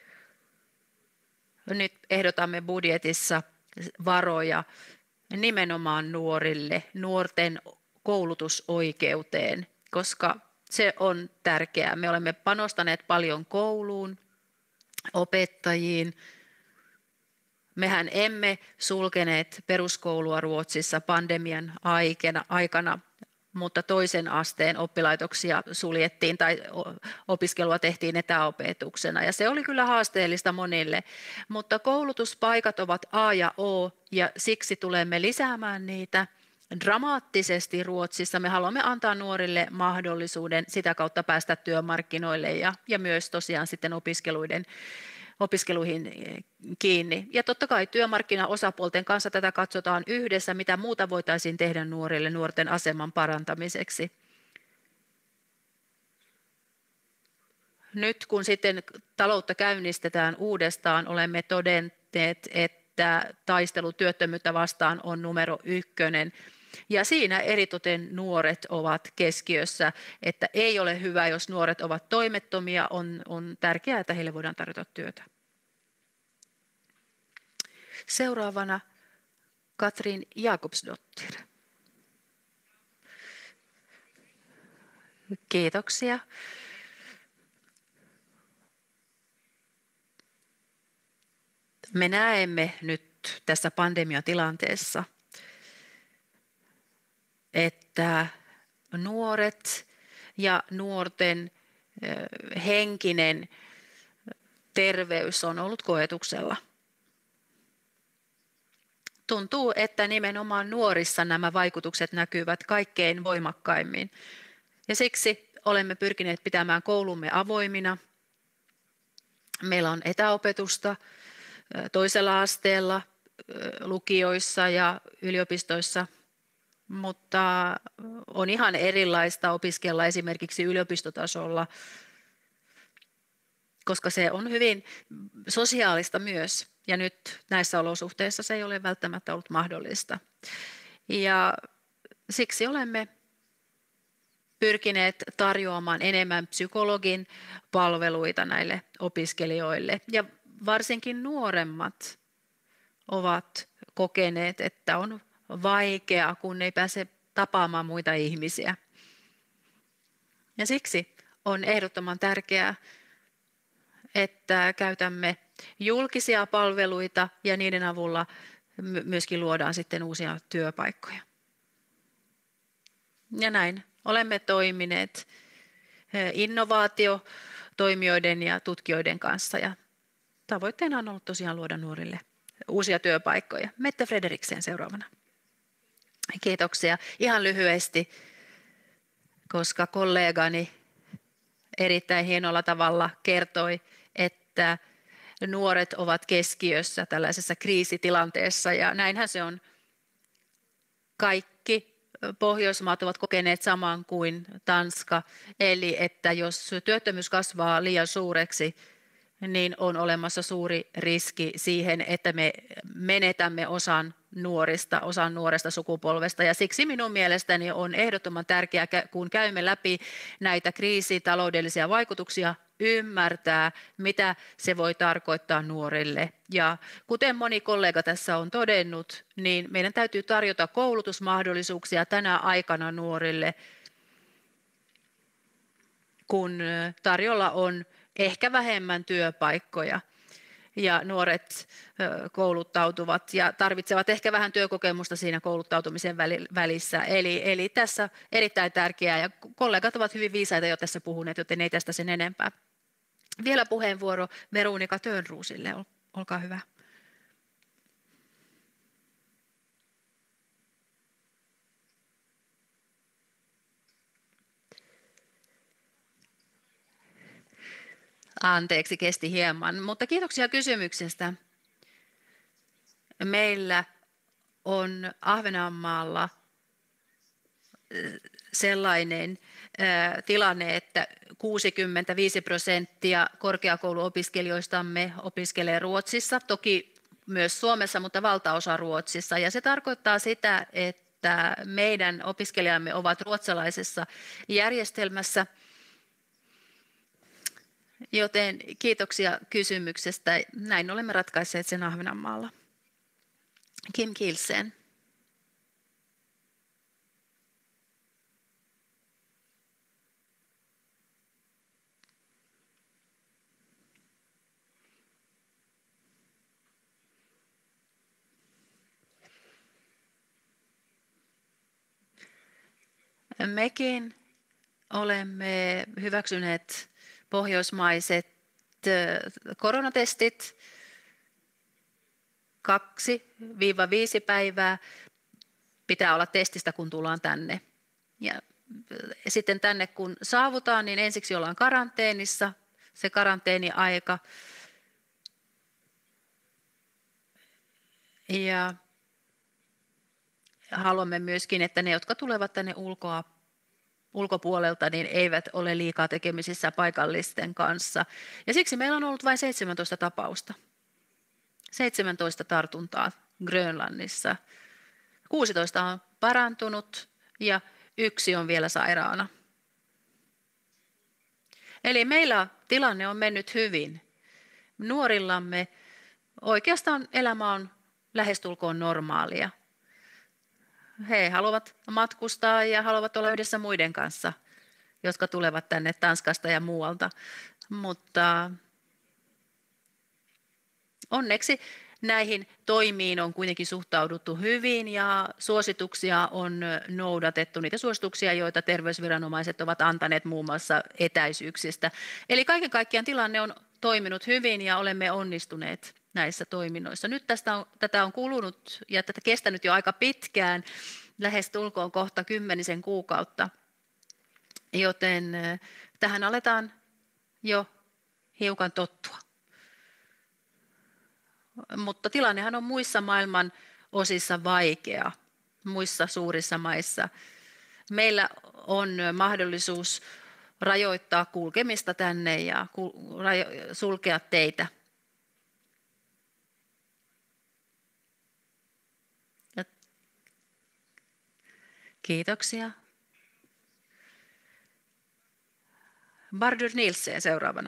nyt ehdotamme budjetissa varoja nimenomaan nuorille, nuorten koulutusoikeuteen, koska se on tärkeää. Me olemme panostaneet paljon kouluun, opettajiin. Mehän emme sulkeneet peruskoulua Ruotsissa pandemian aikana, mutta toisen asteen oppilaitoksia suljettiin tai opiskelua tehtiin etäopetuksena. Ja se oli kyllä haasteellista monille, mutta koulutuspaikat ovat A ja O ja siksi tulemme lisäämään niitä dramaattisesti Ruotsissa. Me haluamme antaa nuorille mahdollisuuden sitä kautta päästä työmarkkinoille ja, ja myös tosiaan sitten opiskeluiden opiskeluihin kiinni. Ja totta kai työmarkkinaosapuolten kanssa tätä katsotaan yhdessä, mitä muuta voitaisiin tehdä nuorille nuorten aseman parantamiseksi. Nyt kun sitten taloutta käynnistetään uudestaan, olemme todenneet, että taistelu työttömyyttä vastaan on numero ykkönen. Ja siinä eritoten nuoret ovat keskiössä, että ei ole hyvä, jos nuoret ovat toimettomia, on, on tärkeää, että heille voidaan tarjota työtä. Seuraavana Katrin Jakobsdottir. Kiitoksia. Me näemme nyt tässä pandemiatilanteessa, että nuoret ja nuorten henkinen terveys on ollut koetuksella. Tuntuu, että nimenomaan nuorissa nämä vaikutukset näkyvät kaikkein voimakkaimmin. Ja siksi olemme pyrkineet pitämään koulumme avoimina. Meillä on etäopetusta toisella asteella, lukioissa ja yliopistoissa, mutta on ihan erilaista opiskella esimerkiksi yliopistotasolla, koska se on hyvin sosiaalista myös, ja nyt näissä olosuhteissa se ei ole välttämättä ollut mahdollista. Ja siksi olemme pyrkineet tarjoamaan enemmän psykologin palveluita näille opiskelijoille, ja varsinkin nuoremmat ovat kokeneet, että on vaikea, kun ei pääse tapaamaan muita ihmisiä. Ja siksi on ehdottoman tärkeää, että käytämme julkisia palveluita ja niiden avulla myöskin luodaan sitten uusia työpaikkoja. Ja näin olemme toimineet innovaatiotoimijoiden ja tutkijoiden kanssa ja tavoitteena on ollut tosiaan luoda nuorille uusia työpaikkoja. Mette Frederiksen seuraavana. Kiitoksia. Ihan lyhyesti, koska kollegani erittäin hienolla tavalla kertoi, että nuoret ovat keskiössä tällaisessa kriisitilanteessa ja näinhän se on. Kaikki Pohjoismaat ovat kokeneet saman kuin Tanska, eli että jos työttömyys kasvaa liian suureksi, niin on olemassa suuri riski siihen, että me menetämme osan nuorista, osan nuoresta sukupolvesta. Ja siksi minun mielestäni on ehdottoman tärkeää, kun käymme läpi näitä kriisitaloudellisia vaikutuksia, ymmärtää, mitä se voi tarkoittaa nuorille. Ja kuten moni kollega tässä on todennut, niin meidän täytyy tarjota koulutusmahdollisuuksia tänä aikana nuorille, kun tarjolla on ehkä vähemmän työpaikkoja ja nuoret kouluttautuvat ja tarvitsevat ehkä vähän työkokemusta siinä kouluttautumisen välissä. Eli, eli tässä erittäin tärkeää ja kollegat ovat hyvin viisaita jo tässä puhuneet, joten ei tästä sen enempää. Vielä puheenvuoro Veronika Törnroosille, olkaa hyvä. Anteeksi, kesti hieman, mutta kiitoksia kysymyksestä. Meillä on Ahvenanmaalla sellainen tilanne, että kuusikymmentäviisi prosenttia korkeakouluopiskelijoistamme opiskelee Ruotsissa, toki myös Suomessa, mutta valtaosa Ruotsissa. Ja se tarkoittaa sitä, että meidän opiskelijamme ovat ruotsalaisessa järjestelmässä. Joten kiitoksia kysymyksestä. Näin olemme ratkaisseet sen Ahvenanmaalla. Kim Kielsen. Mekin olemme hyväksyneet pohjoismaiset koronatestit kaksi viisi päivää pitää olla testistä, kun tullaan tänne. Ja sitten tänne kun saavutaan, niin ensiksi ollaan karanteenissa, se karanteeniaika. Ja haluamme myöskin, että ne, jotka tulevat tänne ulkoa, ulkopuolelta, niin eivät ole liikaa tekemisissä paikallisten kanssa. Ja siksi meillä on ollut vain seitsemäntoista tapausta. seitsemäntoista tartuntaa Grönlannissa. kuusitoista on parantunut ja yksi on vielä sairaana. Eli meillä tilanne on mennyt hyvin. Nuorillamme oikeastaan elämä on lähestulkoon normaalia. He haluavat matkustaa ja haluavat olla yhdessä muiden kanssa, jotka tulevat tänne Tanskasta ja muualta. Mutta onneksi näihin toimiin on kuitenkin suhtauduttu hyvin ja suosituksia on noudatettu, niitä suosituksia, joita terveysviranomaiset ovat antaneet muun muassa etäisyyksistä. Eli kaiken kaikkiaan tilanne on toiminut hyvin ja olemme onnistuneet näissä toiminnoissa. Nyt tästä on, tätä on kulunut ja tätä kestänyt jo aika pitkään, lähes tulkoon kohta kymmenisen kuukautta, joten tähän aletaan jo hiukan tottua. Mutta tilannehan on muissa maailman osissa vaikea, muissa suurissa maissa. Meillä on mahdollisuus rajoittaa kulkemista tänne ja sulkea teitä. Kiitoksia. Bardur Nielsen seuraavana.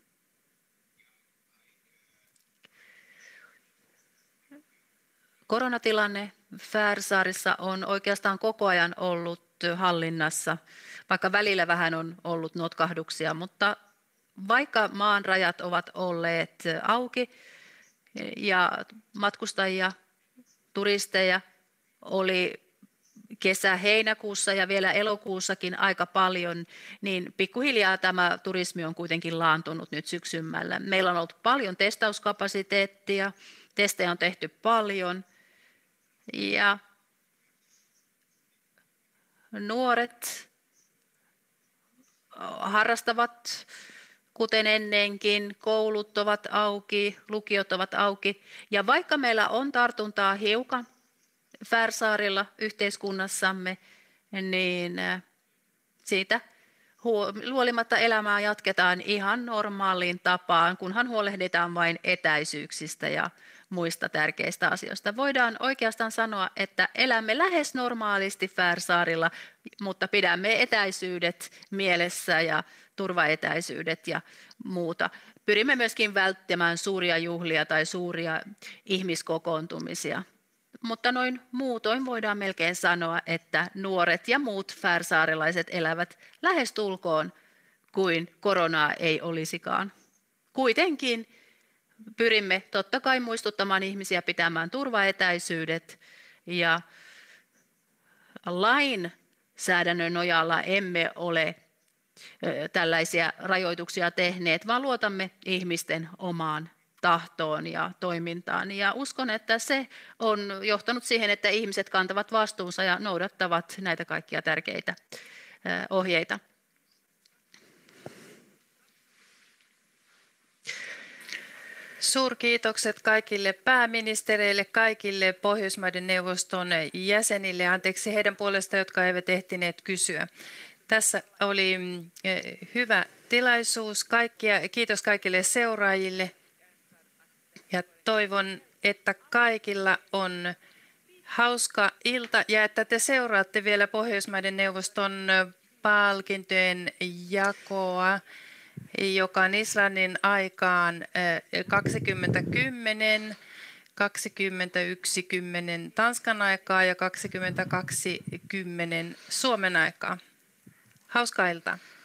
Koronatilanne Färsaarissa on oikeastaan koko ajan ollut hallinnassa, vaikka välillä vähän on ollut notkahduksia, mutta vaikka maan rajat ovat olleet auki ja matkustajia, turisteja oli kesä-heinäkuussa ja vielä elokuussakin aika paljon, niin pikkuhiljaa tämä turismi on kuitenkin laantunut nyt syksymällä. Meillä on ollut paljon testauskapasiteettia, testejä on tehty paljon ja nuoret harrastavat kuten ennenkin, koulut ovat auki, lukiot ovat auki ja vaikka meillä on tartuntaa hiukan Färsaarilla yhteiskunnassamme, niin siitä huolimatta elämää jatketaan ihan normaaliin tapaan, kunhan huolehditaan vain etäisyyksistä ja muista tärkeistä asioista. Voidaan oikeastaan sanoa, että elämme lähes normaalisti Färsaarilla, mutta pidämme etäisyydet mielessä ja turvaetäisyydet ja muuta. Pyrimme myöskin välttämään suuria juhlia tai suuria ihmiskokoontumisia. Mutta noin muutoin voidaan melkein sanoa, että nuoret ja muut färsaarilaiset elävät lähestulkoon kuin koronaa ei olisikaan. Kuitenkin pyrimme totta kai muistuttamaan ihmisiä pitämään turvaetäisyydet ja lainsäädännön nojalla emme ole tällaisia rajoituksia tehneet, vaan luotamme ihmisten omaan tahtoon ja toimintaan. Ja uskon, että se on johtanut siihen, että ihmiset kantavat vastuunsa ja noudattavat näitä kaikkia tärkeitä ohjeita.
Suurkiitokset kaikille pääministereille, kaikille Pohjoismaiden neuvoston jäsenille, anteeksi heidän puolestaan, jotka eivät ehtineet kysyä. Tässä oli hyvä tilaisuus. Kaikkia, kiitos kaikille seuraajille. Ja toivon, että kaikilla on hauska ilta ja että te seuraatte vielä Pohjoismaiden neuvoston palkintojen jakoa, joka on Islannin aikaan kaksituhattakymmenen, kaksikymmentäyksi kymmenen Tanskan aikaa ja kaksikymmentäkaksi kymmenen Suomen aikaa. Hauskaa iltaa.